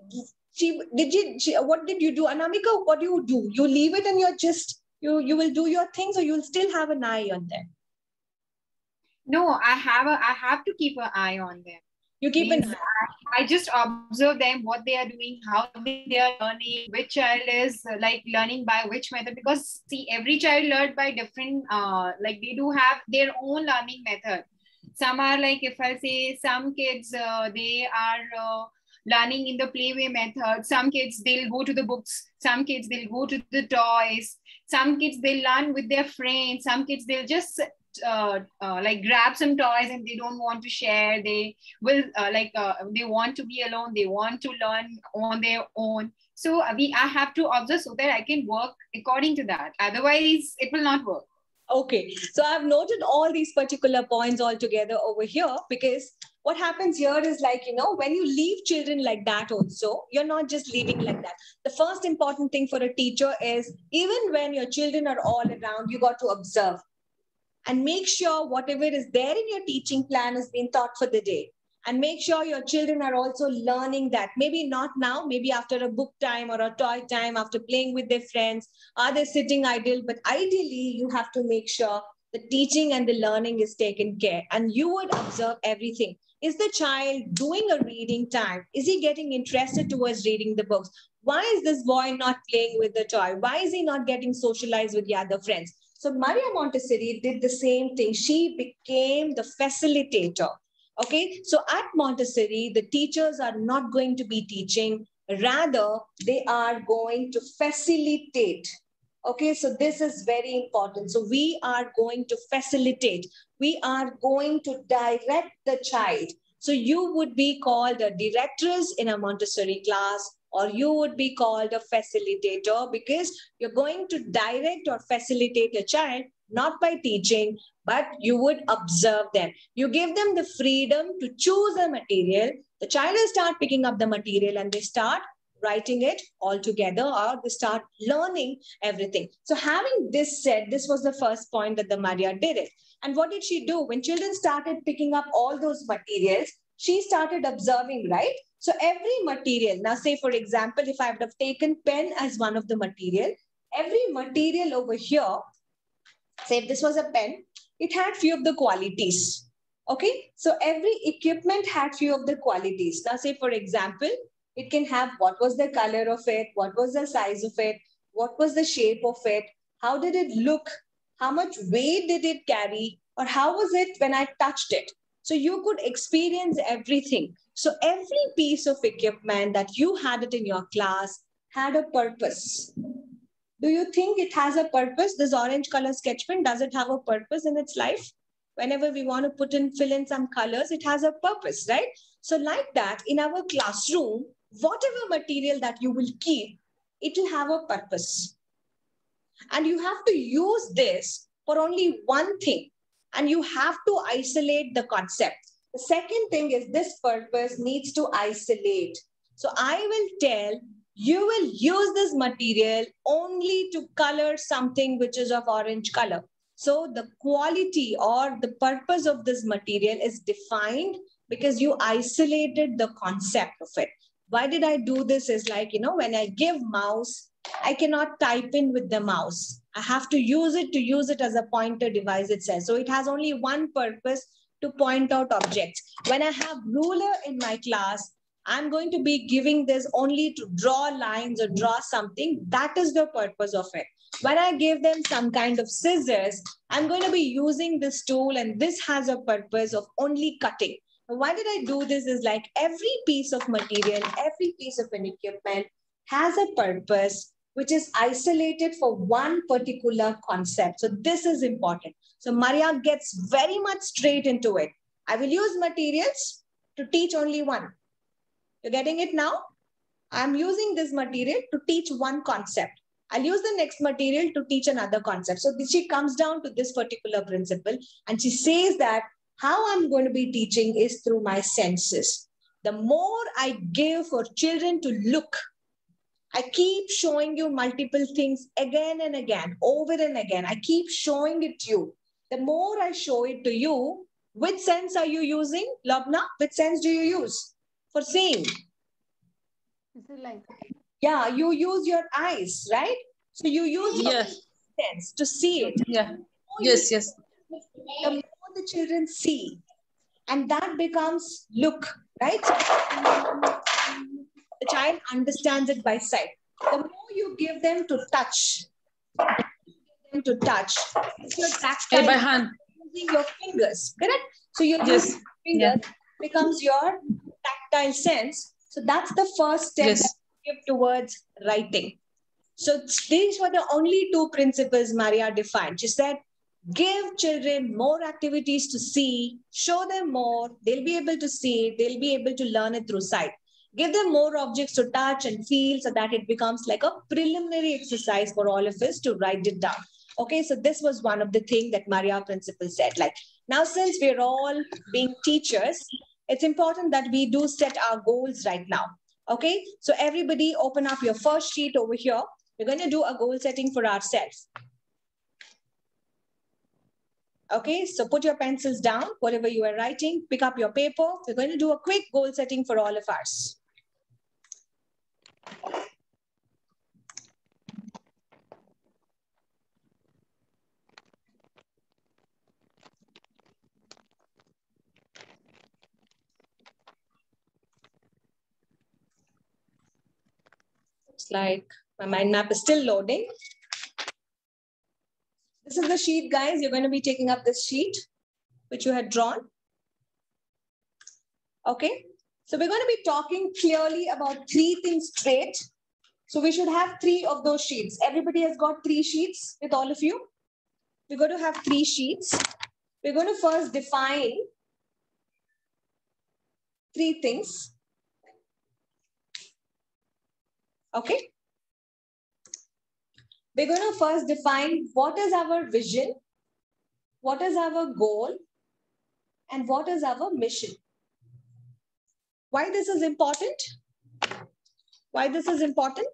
what did you do? Anamika, what do? You leave it and you will do your things, or you'll still have an eye on them? No, I have to keep an eye on them. You keep an eye. I just observe them, what they are doing, how they are learning, which child is like learning by which method. Because see, every child learned by different, like they do have their own learning method. Some are like, if I say some kids, they are learning in the playway method. Some kids, they'll go to the books. Some kids, they'll go to the toys. Some kids, they'll learn with their friends. Some kids, they'll just like grab some toys and they don't want to share. They will they want to be alone. They want to learn on their own. So I have to observe so that I can work according to that. Otherwise, it will not work. Okay, so I've noted all these particular points all together over here, because what happens here is like, when you leave children like that also, you're not just leaving like that. The first important thing for a teacher is, even when your children are all around, you got to observe and make sure whatever is there in your teaching plan is being taught for the day. And make sure your children are also learning that. Maybe not now, maybe after a book time or a toy time, after playing with their friends, are they sitting idle? But ideally, you have to make sure the teaching and the learning is taken care. And you would observe everything. Is the child doing a reading time? Is he getting interested towards reading the books? Why is this boy not playing with the toy? Why is he not getting socialized with the other friends? So Maria Montessori did the same thing. She became the facilitator. Okay, so at Montessori, the teachers are not going to be teaching, rather they are going to facilitate. Okay, so this is very important. So we are going to facilitate. We are going to direct the child. So you would be called a directress in a Montessori class, or you would be called a facilitator, because you're going to direct or facilitate a child, not by teaching, but you would observe them. You give them the freedom to choose a material. The child will start picking up the material and they start writing it all together, or they start learning everything. So having this said, this was the first point that the Maria did it. And what did she do? When children started picking up all those materials, she started observing, right? So every material, now say for example, if I would have taken pen as one of the material, every material over here, say if this was a pen, it had few of the qualities. Okay, so every equipment had few of the qualities. Now say for example, it can have what was the color of it, what was the size of it, what was the shape of it, how did it look, how much weight did it carry, or how was it when I touched it. So you could experience everything. So every piece of equipment that you had it in your class had a purpose. Do you think it has a purpose? This orange color sketch pen, does it have a purpose in its life? Whenever we want to fill in some colors, it has a purpose, right? So like that, in our classroom, whatever material that you will keep, it will have a purpose. And you have to use this for only one thing. And you have to isolate the concept. The second thing is this purpose needs to isolate. So I will tell you will use this material only to color something which is of orange color. So the quality or the purpose of this material is defined because you isolated the concept of it. Why did I do this? Is like, when I give mouse, I cannot type in with the mouse. I have to use it as a pointer device, it says. So it has only one purpose, to point out objects. When I have ruler in my class, I'm going to be giving this only to draw lines or draw something. That is the purpose of it. When I give them some kind of scissors, I'm going to be using this tool, and this has a purpose of only cutting. Why did I do this? Is like every piece of material, every piece of an equipment has a purpose which is isolated for one particular concept. So this is important. So Maria gets very much straight into it. I will use materials to teach only one. You're getting it now? I'm using this material to teach one concept. I'll use the next material to teach another concept. So she comes down to this particular principle, and she says that how I'm going to be teaching is through my senses. The more I give for children to look, I keep showing you multiple things again and again, over and again. I keep showing it to you. The more I show it to you, which sense are you using, Lobna? Which sense do you use for seeing? Is it like? Yeah, you use your eyes, right? So you use your sense to see it. Yeah. Yes. The more the children see, and that becomes look, right? The child understands it by sight. The more you give them to touch, it's your tactile, by hand, using your fingers, correct? So your fingers becomes your tactile sense. So that's the first step that you give towards writing. So these were the only two principles Maria defined. She said, give children more activities to see, show them more, they'll be able to see it, they'll be able to learn it through sight. Give them more objects to touch and feel so that it becomes like a preliminary exercise for all of us to write it down. Okay, so this was one of the things that Maria principal said. Like, now since we're all being teachers, it's important that we do set our goals right now. Okay, so everybody open up your first sheet over here. We're going to do a goal setting for ourselves. Okay, so put your pencils down, whatever you are writing, pick up your paper. We're going to do a quick goal setting for all of us. It's like my mind map is still loading. This is the sheet, guys. You're going to be taking up this sheet, which you had drawn. Okay. So we're going to be talking clearly about three things straight. So we should have three of those sheets. Everybody has got 3 sheets with all of you. We're going to have 3 sheets. We're going to first define three things. Okay. We're going to first define what is our vision, what is our goal, and what is our mission. Why this is important? Why this is important?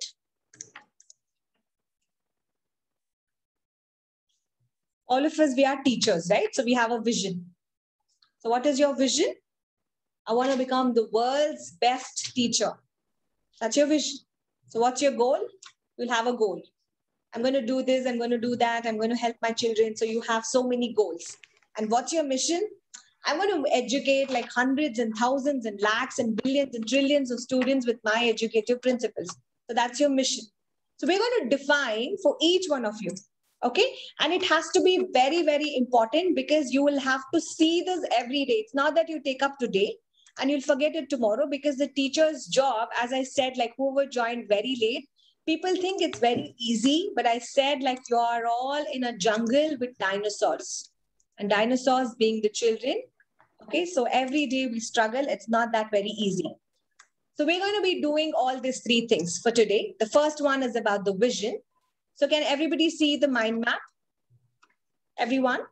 All of us, we are teachers, right? So we have a vision. So what is your vision? I want to become the world's best teacher. That's your vision. So what's your goal? You'll have a goal. I'm going to do this, I'm going to do that, I'm going to help my children. So you have so many goals. And what's your mission? I'm going to educate like hundreds and thousands and lakhs and billions and trillions of students with my educative principles. So that's your mission. So we're going to define for each one of you. Okay. And it has to be very, very important because you will have to see this every day. It's not that you take up today and you'll forget it tomorrow, because the teacher's job, as I said, like whoever joined very late, people think it's very easy, but I said like you are all in a jungle with dinosaurs, and dinosaurs being the children. Okay, so every day we struggle. It's not that very easy. So we're going to be doing all these three things for today. The first one is about the vision. So can everybody see the mind map? Everyone?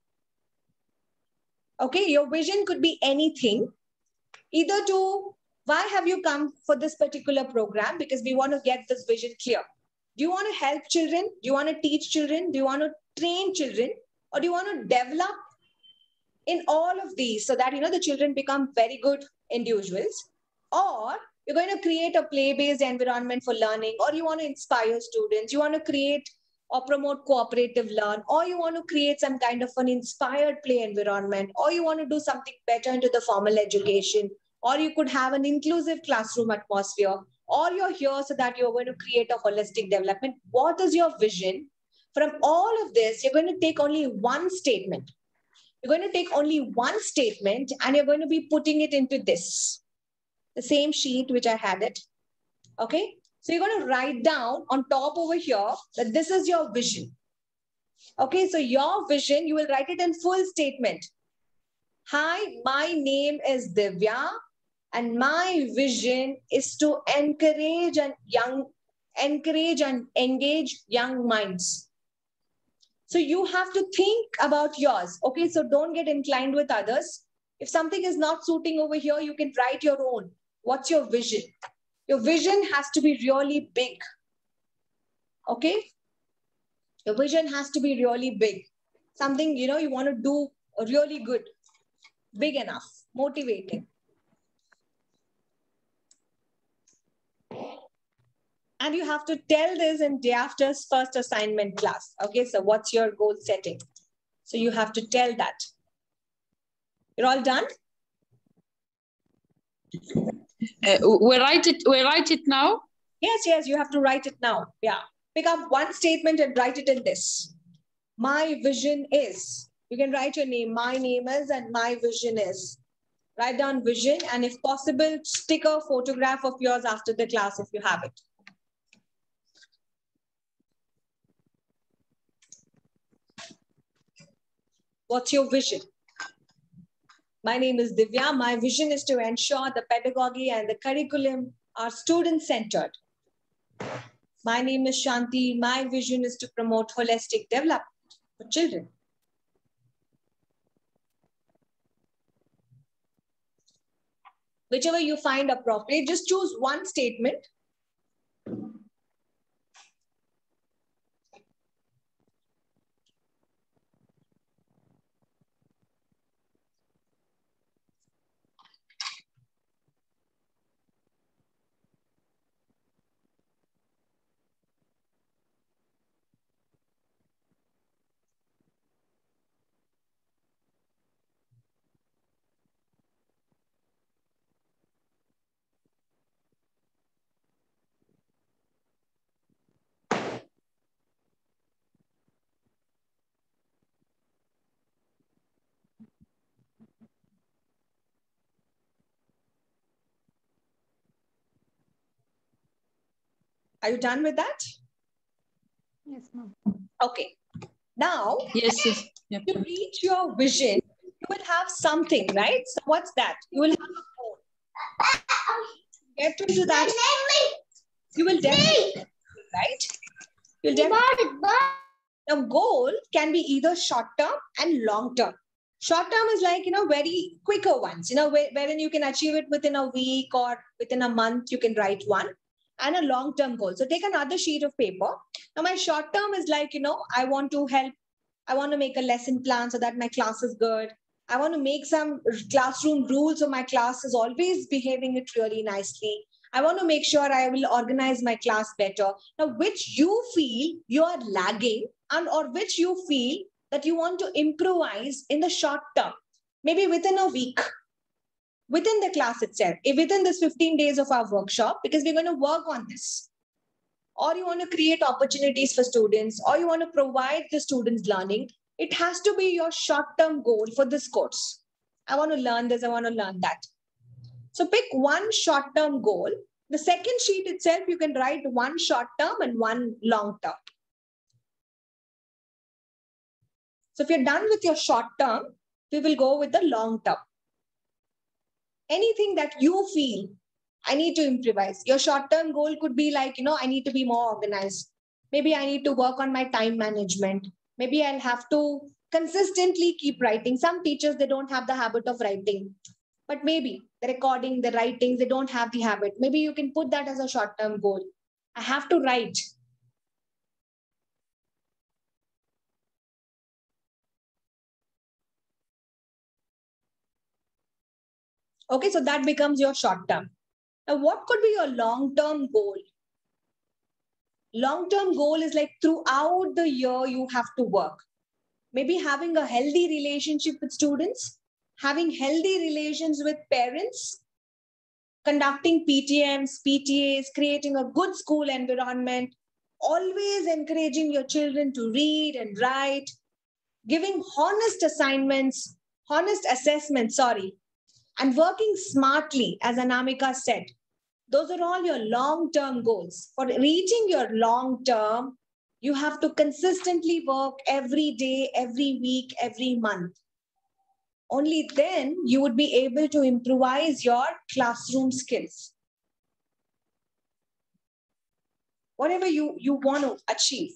Okay, your vision could be anything. Either to, why have you come for this particular program? Because we want to get this vision clear. Do you want to help children? Do you want to teach children? Do you want to train children? Or do you want to develop in all of these so that, the children become very good individuals? Or you're going to create a play-based environment for learning, or you want to inspire students, you want to create or promote cooperative learn, or you want to create some kind of an inspired play environment, or you want to do something better into the formal education, or you could have an inclusive classroom atmosphere, or you're here so that you're going to create a holistic development. What is your vision? From all of this, you're going to take only one statement. You're going to take only one statement and you're going to be putting it into this, the same sheet which I had it. Okay. So you're going to write down on top over here that this is your vision. Okay. So your vision, you will write it in full statement. Hi, my name is Divya and my vision is to encourage and engage young minds. So you have to think about yours. Okay. So don't get inclined with others. If something is not suiting over here, you can write your own. What's your vision? Your vision has to be really big. Okay. Your vision has to be really big. Something, you want to do really good, big enough, motivating. And you have to tell this in day after's first assignment class. Okay, so what's your goal setting? So you have to tell that. You're all done? We write it now? Yes, you have to write it now. Yeah. Pick up one statement and write it in this. My vision is. You can write your name. My name is and my vision is. Write down vision, and if possible, stick a photograph of yours after the class if you have it. What's your vision? My name is Divya. My vision is to ensure the pedagogy and the curriculum are student-centered. My name is Shanti. My vision is to promote holistic development for children. Whichever you find appropriate, just choose one statement. Are you done with that? Yes, ma'am. Okay. Now, yes. Yep. To reach your vision, you will have something, right? So what's that? You will have a phone. get into that, you will definitely, right? You'll definitely. The goal can be either short term and long term. Short term is like, very quicker ones, wherein you can achieve it within a week or within a month, you can write one, and a long term goal. So take another sheet of paper. Now my short term is like, I want to help. I want to make a lesson plan so that my class is good. I want to make some classroom rules so my class is always behaving it really nicely. I want to make sure I will organize my class better. Now, which you feel you are lagging and or which you feel that you want to improvise in the short term, maybe within a week, within the class itself, within this 15 days of our workshop, because we're going to work on this. Or you want to create opportunities for students, or you want to provide the students learning. It has to be your short-term goal for this course. I want to learn this, I want to learn that. So pick one short-term goal. The second sheet itself, you can write one short-term and one long-term. So if you're done with your short-term, we will go with the long-term. Anything that you feel, I need to improvise. Your short-term goal could be like, I need to be more organized. Maybe I need to work on my time management. Maybe I'll have to consistently keep writing. Some teachers, they don't have the habit of writing. But maybe the recording, the writings, they don't have the habit. Maybe you can put that as a short-term goal. I have to write. Okay, so that becomes your short-term. Now, what could be your long-term goal? Long-term goal is like throughout the year, you have to work. Maybe having a healthy relationship with students, having healthy relations with parents, conducting PTMs, PTAs, creating a good school environment, always encouraging your children to read and write, giving honest assignments, honest assessments, and working smartly, as Anamika said. Those are all your long-term goals. For reaching your long-term, you have to consistently work every day, every week, every month. Only then you would be able to improvise your classroom skills. Whatever you want to achieve.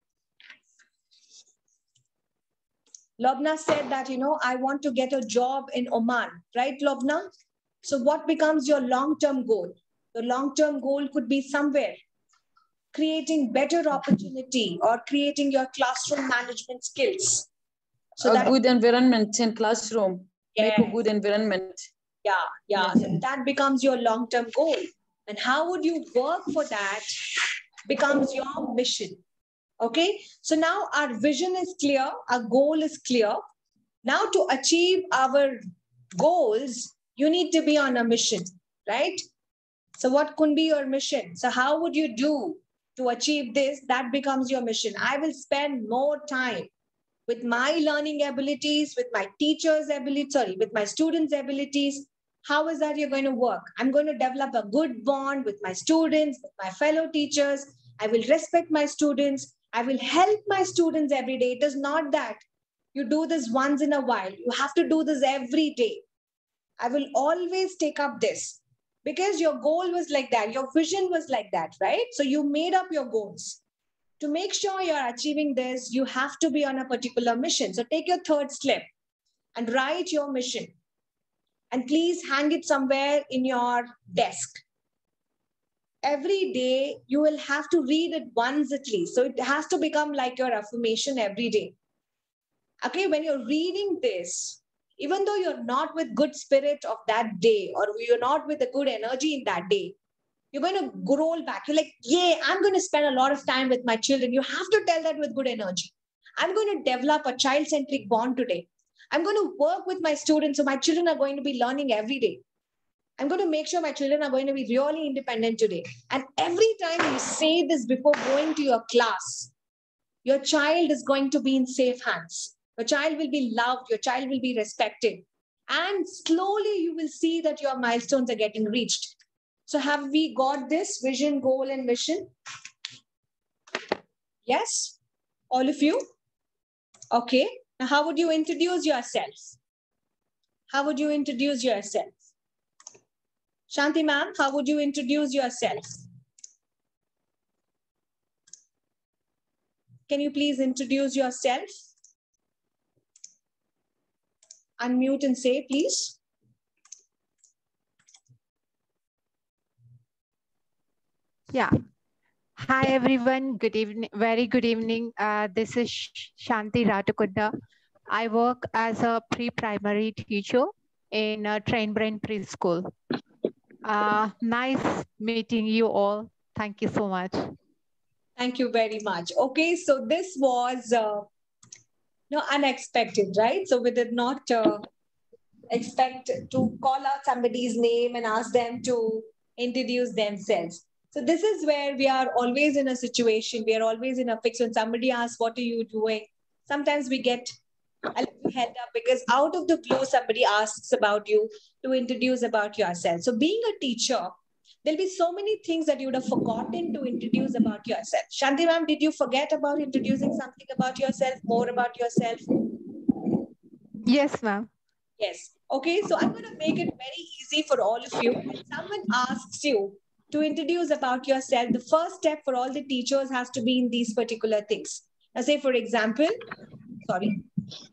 Lobna said that, I want to get a job in Oman, right, Lobna? So what becomes your long-term goal? The long-term goal could be somewhere, creating better opportunity or creating your classroom management skills. So a good environment in classroom. Yes. Make a good environment. Yeah. Yes. So that becomes your long-term goal. And how would you work for that becomes your mission. Okay. So now our vision is clear. Our goal is clear. Now to achieve our goals, you need to be on a mission, right? So what could be your mission? So how would you do to achieve this? That becomes your mission. I will spend more time with my learning abilities, with my teachers' abilities, with my students' abilities. How is that you're going to work? I'm going to develop a good bond with my students, with my fellow teachers. I will respect my students. I will help my students every day. It is not that you do this once in a while. You have to do this every day. I will always take up this. Because your goal was like that, your vision was like that, right? So you made up your goals. To make sure you're achieving this, you have to be on a particular mission. So take your third slip and write your mission. And please hang it somewhere in your desk. Every day, you will have to read it once at least. So it has to become like your affirmation every day. Okay, when you're reading this, even though you're not with good spirit of that day, or you're not with a good energy in that day, you're going to roll back. You're like, yeah, I'm going to spend a lot of time with my children. You have to tell that with good energy. I'm going to develop a child-centric bond today. I'm going to work with my students. So my children are going to be learning every day. I'm going to make sure my children are going to be really independent today. And every time you say this before going to your class, your child is going to be in safe hands. Your child will be loved. Your child will be respected. And slowly you will see that your milestones are getting reached. So have we got this vision, goal, and mission? Yes? All of you? Okay. Now, how would you introduce yourself? How would you introduce yourself? Shanti ma'am, how would you introduce yourself? Can you please introduce yourself? Unmute and say, please. Yeah. Hi, everyone. Good evening. Very good evening. This is Shanti Ratakunda. I work as a pre-primary teacher in Train Brain Preschool. Nice meeting you all. Thank you so much. Thank you very much. Okay, so this was unexpected, right? So we did not expect to call out somebody's name and ask them to introduce themselves. So this is where we are always in a situation, we are always in a fix. When somebody asks, what are you doing? Sometimes we get a little held up because out of the blue, somebody asks about you to introduce about yourself. So being a teacher, there'll be so many things that you would have forgotten to introduce about yourself. Shanti ma'am, did you forget about introducing something about yourself, more about yourself? Yes, ma'am. Yes. Okay, so I'm going to make it very easy for all of you. When someone asks you to introduce about yourself, the first step for all the teachers has to be in these particular things. Now, say, for example, sorry,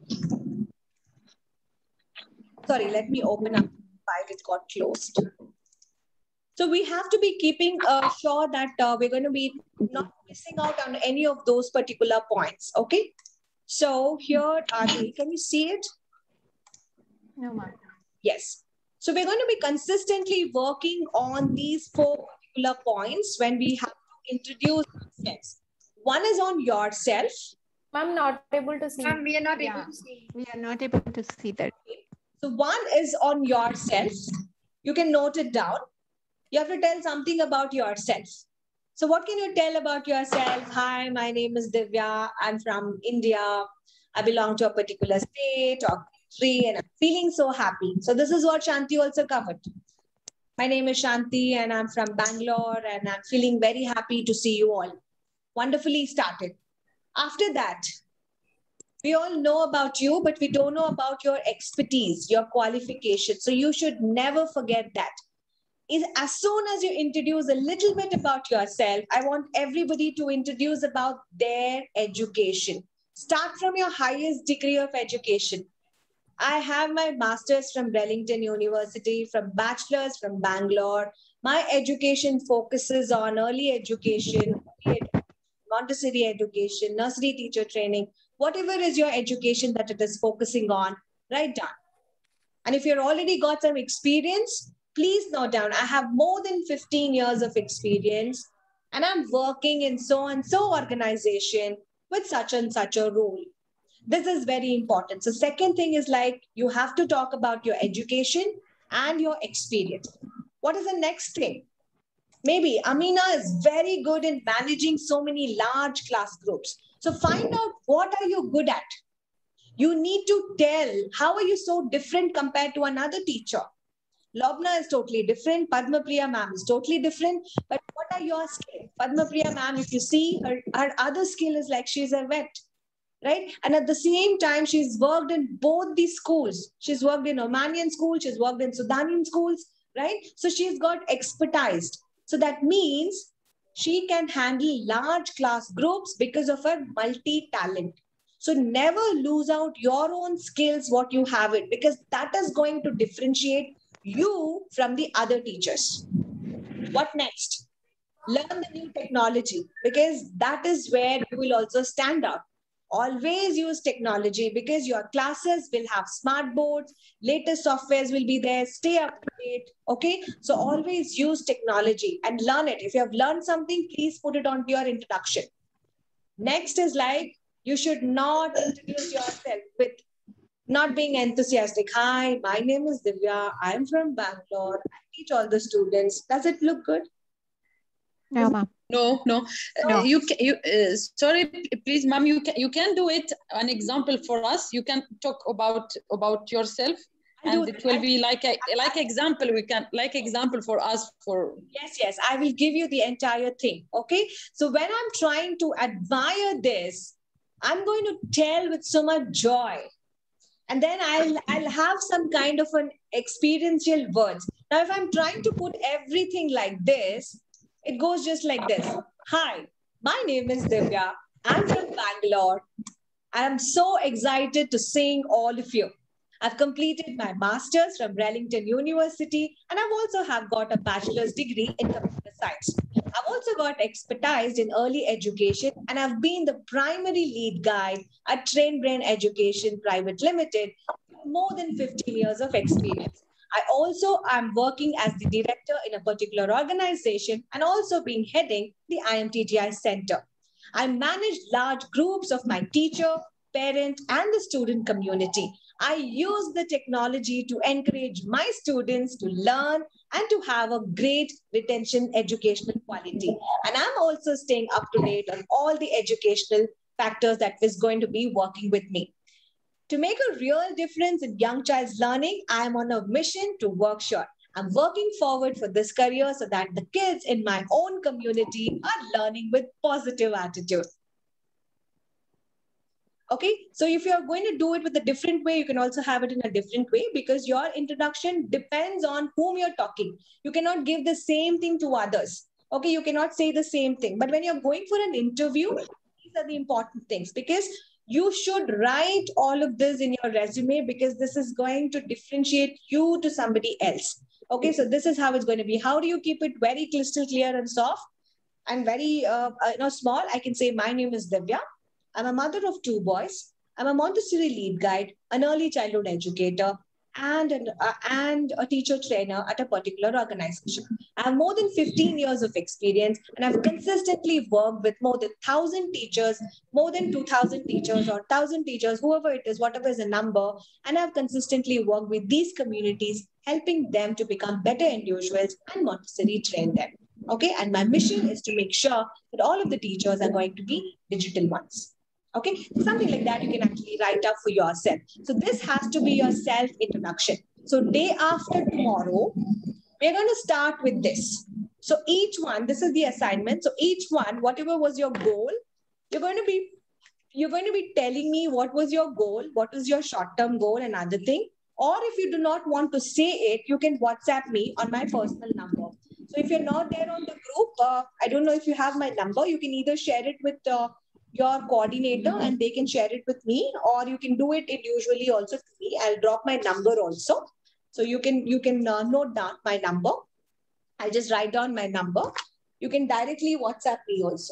let me open up the file. It got closed. So we have to be keeping sure that we're going to be not missing out on any of those particular points. Okay. So here are they. Can you see it? No, ma'am. Yes. So we're going to be consistently working on these 4 particular points when we have to introduce ourselves. One is on yourself. Ma'am, not able to see. Ma'am, we are not able to see. We are not able to see that. So one is on yourself. You can note it down. You have to tell something about yourself. So what can you tell about yourself? Hi, my name is Divya. I'm from India. I belong to a particular state or country and I'm feeling so happy. So this is what Shanti also covered. My name is Shanti and I'm from Bangalore and I'm feeling very happy to see you all. Wonderfully started. After that, we all know about you, but we don't know about your expertise, your qualifications. So you should never forget that. Is as soon as you introduce a little bit about yourself, I want everybody to introduce about their education. Start from your highest degree of education. I have my master's from Wellington University, from bachelor's from Bangalore. My education focuses on early education, Montessori education, nursery teacher training, whatever is your education that it is focusing on, write down. And if you've already got some experience, please note down, I have more than 15 years of experience and I'm working in so-and-so organization with such and such a role. This is very important. So second thing is like, you have to talk about your education and your experience. What is the next thing? Maybe Amina is very good in managing so many large class groups. So find out what are you good at. You need to tell, how are you so different compared to another teacher? Lobna is totally different. Padma Priya ma'am is totally different. But what are your skills? Padma Priya ma'am, if you see, her other skill is like she's a vet, right? And at the same time, she's worked in both these schools. She's worked in Omanian school. She's worked in Sudanian schools, right? So she's got expertise. So that means she can handle large class groups because of her multi-talent. So never lose out your own skills, what you have it, because that is going to differentiate you from the other teachers. What next? Learn the new technology, because that is where you will also stand out. Always use technology because your classes will have smart boards, latest softwares will be there, stay up to date. Okay, so always use technology and learn it. If you have learned something, please put it onto your introduction. Next is like, you should not introduce yourself with not being enthusiastic. Hi, my name is Divya. I'm from Bangalore. I teach all the students. Does it look good? No, ma'am. No. Sorry, please, ma'am. You can do it. An example for us. You can talk about yourself, and it will be like example. We can like example for us for. Yes. I will give you the entire thing. Okay. So when I'm trying to admire this, I'm going to tell with so much joy. And then I'll have some kind of an experiential words. Now, if I'm trying to put everything like this, it goes just like this. Hi, my name is Divya. I'm from Bangalore. I'm so excited to seeing all of you. I've completed my master's from Wellington University, and I've also have got a bachelor's degree in computer science. I've also got expertise in early education, and I've been the primary lead guide at Train Brain Education Private Limited with more than 15 years of experience. I also am working as the director in a particular organization and also been heading the IMTTI Center. I manage large groups of my teacher, parent, and the student community. I use the technology to encourage my students to learn and to have a great retention educational quality. And I'm also staying up to date on all the educational factors that is going to be working with me. To make a real difference in young child's learning, I am on a mission to work sure. I'm working forward for this career so that the kids in my own community are learning with positive attitude. Okay, so if you're going to do it with a different way, you can also have it in a different way because your introduction depends on whom you're talking. You cannot give the same thing to others. Okay, you cannot say the same thing. But when you're going for an interview, these are the important things because you should write all of this in your resume because this is going to differentiate you to somebody else. Okay, so this is how it's going to be. How do you keep it very crystal clear and soft and very small? I can say my name is Divya. I'm a mother of 2 boys. I'm a Montessori lead guide, an early childhood educator, and a teacher trainer at a particular organization. I have more than 15 years of experience, and I've consistently worked with more than 1,000 teachers, more than 2,000 teachers or 1,000 teachers, whoever it is, whatever is the number. And I've consistently worked with these communities, helping them to become better individuals and Montessori train them. Okay, and my mission is to make sure that all of the teachers are going to be digital ones. Okay, something like that you can actually write up for yourself. So this has to be your self-introduction. So day after tomorrow, we're going to start with this. So each one, this is the assignment. So each one, whatever was your goal, you're going to be telling me what was your goal, what was your short-term goal and other thing. Or if you do not want to say it, you can WhatsApp me on my personal number. So if you're not there on the group, I don't know if you have my number, you can either share it with your coordinator and they can share it with me, or you can do it individually also to me. I'll drop my number also. So you can note down my number. I'll just write down my number. You can directly WhatsApp me also.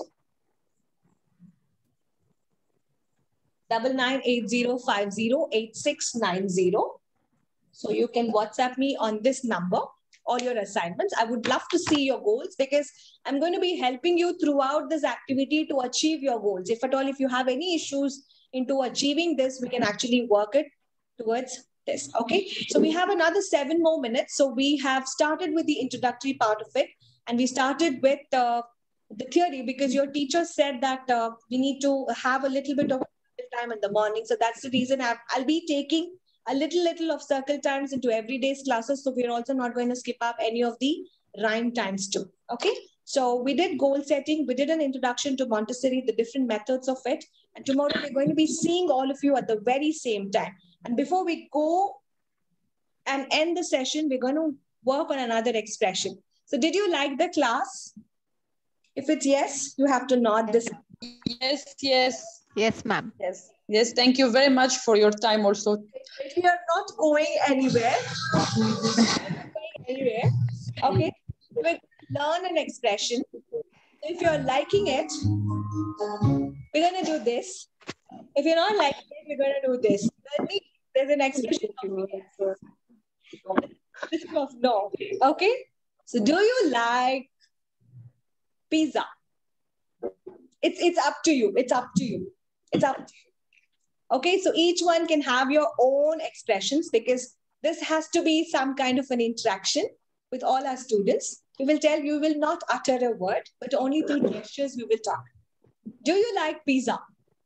9980508690. So you can WhatsApp me on this number, all your assignments. I would love to see your goals because I'm going to be helping you throughout this activity to achieve your goals. If at all, if you have any issues into achieving this, we can actually work it towards this. Okay, so we have another 7 more minutes. So we have started with the introductory part of it, and we started with the theory because your teacher said that we need to have a little bit of time in the morning. So that's the reason I'll be taking a little of circle times into everyday's classes. So we're also not going to skip up any of the rhyme times too. Okay. So we did goal setting. We did an introduction to Montessori, the different methods of it. And tomorrow we're going to be seeing all of you at the very same time. And before we go and end the session, we're going to work on another expression. So did you like the class? If it's yes, you have to nod this. Yes, yes. Yes, ma'am. Yes. Yes, thank you very much for your time also. We are not going anywhere. Okay, we'll learn an expression. If you're liking it, we're going to do this. If you're not liking it, we're going to do this. There's an expression of no. Okay, so do you like pizza? It's up to you. It's up to you. It's up to you. Okay, so each one can have your own expressions because this has to be some kind of an interaction with all our students. We will tell you will not utter a word, but only through gestures we will talk. Do you like pizza?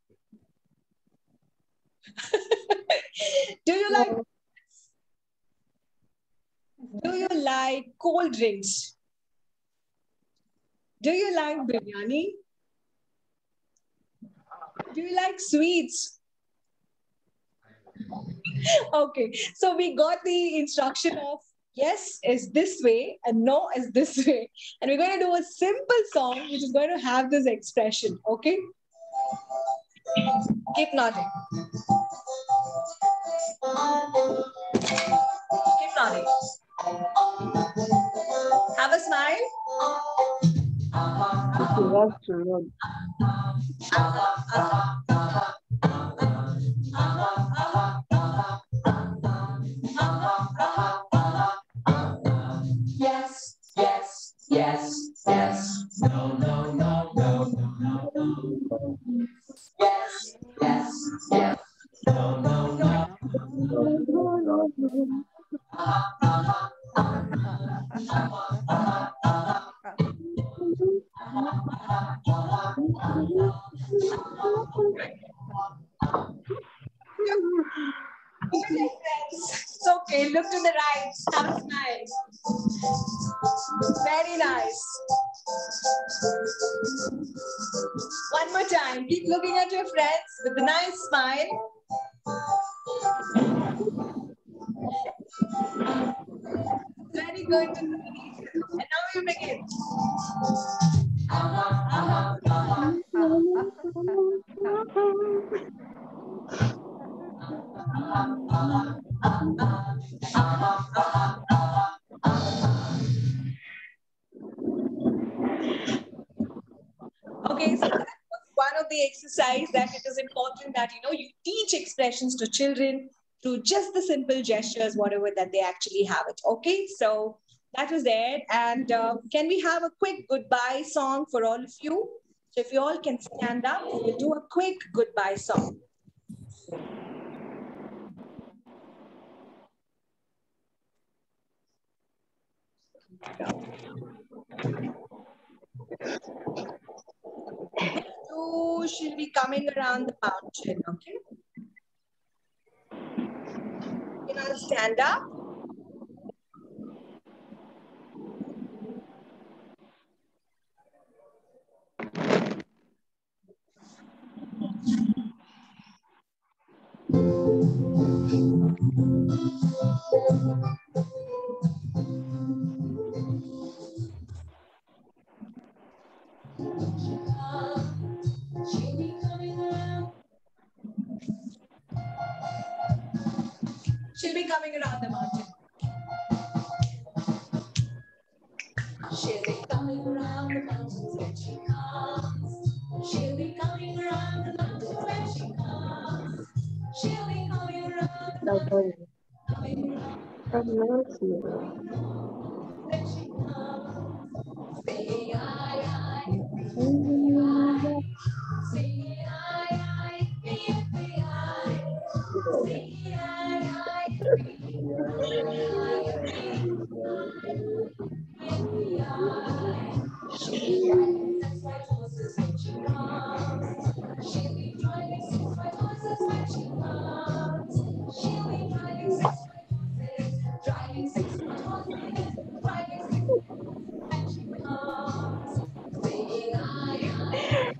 Do you like cold drinks? Do you like biryani? Do you like sweets? Okay, so we got the instruction of yes is this way and no is this way. And we're going to do a simple song which is going to have this expression. Okay? Keep nodding. Keep nodding. Have a smile. Yes, yes, yes, yes. No, no, no, no, no, no. Yes, yes, yes. No, no, no. It's okay. Look to the right. Have a smile. Very nice. One more time. Keep looking at your friends with a nice smile. Very good. And now you begin. Okay, so that was one of the exercise that it is important that you teach expressions to children through just the simple gestures, whatever that they actually have it. Okay, so that was there. And can we have a quick goodbye song for all of you? So if you all can stand up, we'll do a quick goodbye song. So she'll be coming around the mountain, okay? You can all stand up. She'll be coming around. She'll be coming around the mountain. She'll be coming around the mountains when she comes. She'll be coming around the mountains when she comes. She'll be coming around the mountains. Coming around when she comes. Say aye, aye. Say aye, aye. Say aye, she'll be driving 6 white horses when she comes. She'll be driving 6 white horses, driving 6 white horses, driving 6 when she comes. Singing aye, aye,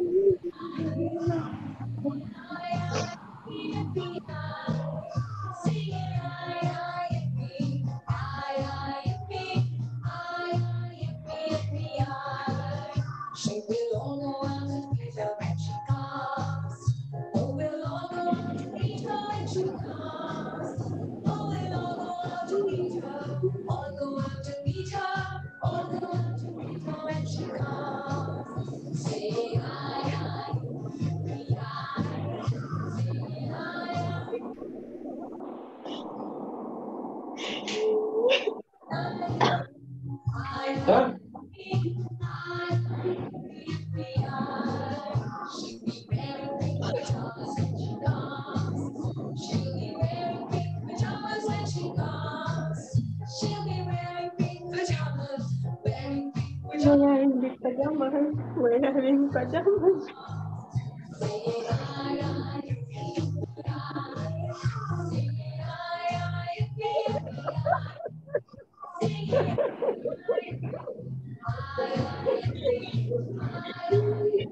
she will all go out to meet her when she comes. Oh, we'll all go out to meet her when she comes. Oh, we'll all go out to meet her. All go out to meet her. All go out to meet her when she comes. Say aye, aye, yippee, aye. Say aye, aye. Aye. She'll be wearing pink pajamas when she comes. She'll be wearing pink pajamas when she comes. She'll be wearing pink pajamas. Wearing pink pajamas. Wearing pajamas. Saying aye, aye, yippee, aye. Saying aye, aye, yippee, aye. Saying aye, aye, yippee, aye.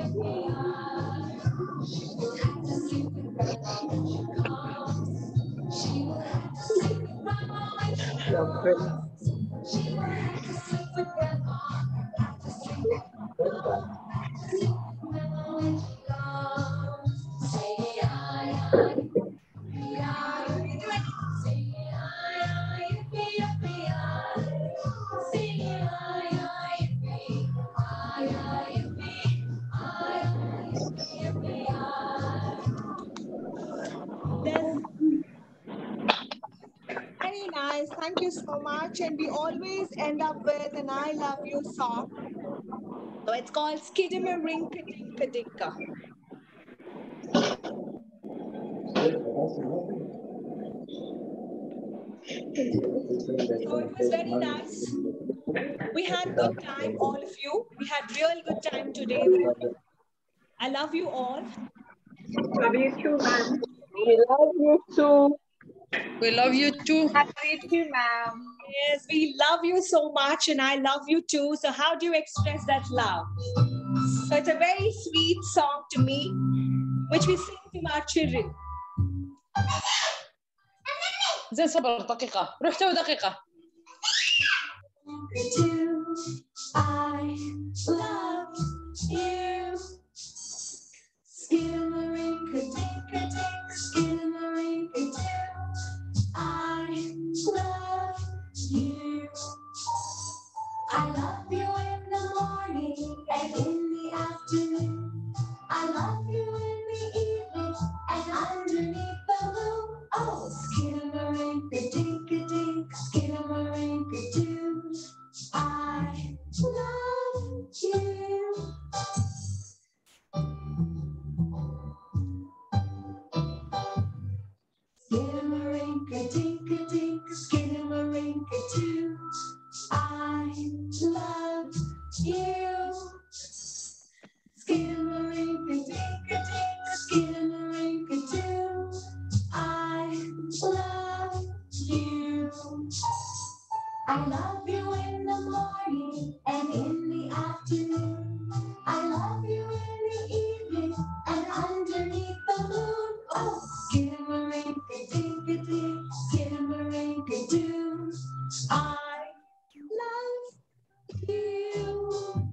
She will have to sleep with grandma when she comes. She will have to sleep with grandma when she comes. Very nice. Thank you so much. And we always end up with an I love you song. So it's called Skidimarinka Dinka Dinka. So it was very nice. We had good time, all of you. We had real good time today. I love you all. Love you too, ma'am. We love you too. We love you too. Love you too, ma'am. Yes, we love you so much, and I love you too. So how do you express that love? So it's a very sweet song to me, which we sing to our children. زين صبر دقيقة روح تو دقيقة. I love you. Skidimarinka dinka dink, skidimarinka doo. I love you. I love you in the morning and in the afternoon. I love you in the evening and underneath the moon. Oh, skidimarinka dinka dink, skidimarinka doo. I love you. Skidimarinka dinka dink, skidimarinka doo. I love you. Skidimarinka dinka dink, skidimarinka doo. I love you. I love you in the morning and in the afternoon. I love you in the evening and underneath the moon. Oh, skidimarinka dinka dink, skidimarinka doo. I love you.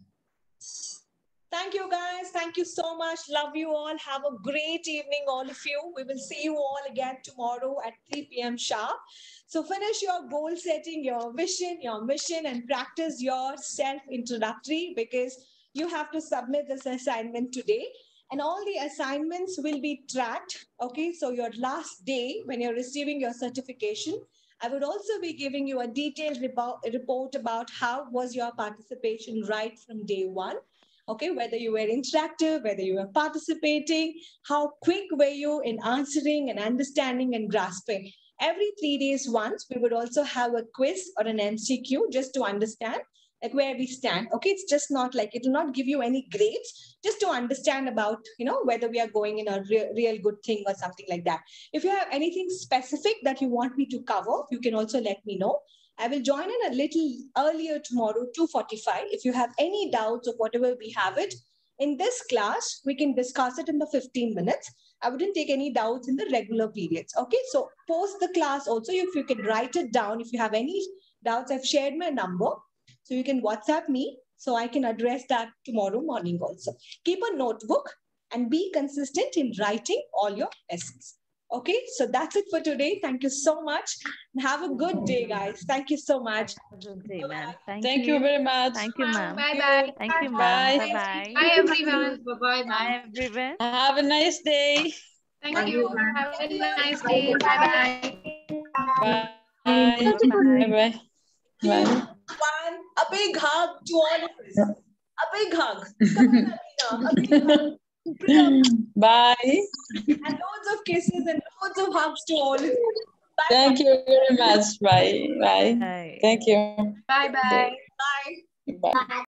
Thank you, guys. Thank you so much. Love you all. Have a great evening, all of you. We will see you all again tomorrow at 3 p.m. sharp. So finish your goal setting, your vision, your mission, and practice your self-introductory because you have to submit this assignment today. And all the assignments will be tracked. Okay, so your last day when you're receiving your certification, I would also be giving you a detailed report about how was your participation right from day one. Okay, whether you were interactive, whether you were participating, how quick were you in answering and understanding and grasping. Every 3 days once, we would also have a quiz or an MCQ just to understand like where we stand. Okay, it's just not like, it will not give you any grades, just to understand about, whether we are going in a real good thing or something like that. If you have anything specific that you want me to cover, you can also let me know. I will join in a little earlier tomorrow, 2:45. If you have any doubts or whatever we have it, in this class, we can discuss it in the 15 minutes. I wouldn't take any doubts in the regular periods. Okay, so post the class also, if you can write it down, if you have any doubts, I've shared my number. So you can WhatsApp me so I can address that tomorrow morning also. Keep a notebook and be consistent in writing all your essays. Okay, so that's it for today. Thank you so much. And have a good day, guys. Thank you so much. Good day, ma'am. Thank you very much. Thank you, ma'am. Bye-bye. Thank you, ma'am. Bye. Bye-bye. Bye, everyone. Bye-bye, ma'am. Bye, everyone. Have a nice day. Thank you. Have a nice day. Bye-bye. Bye. Bye-bye. Bye. Bye. A big hug to all of us. A big hug. Come on, Alina. A big hug. Bye. And loads of kisses and loads of hugs to all of you. Bye. Thank you very much. Bye. Bye. Bye. Thank you. Bye-bye. Bye. Bye.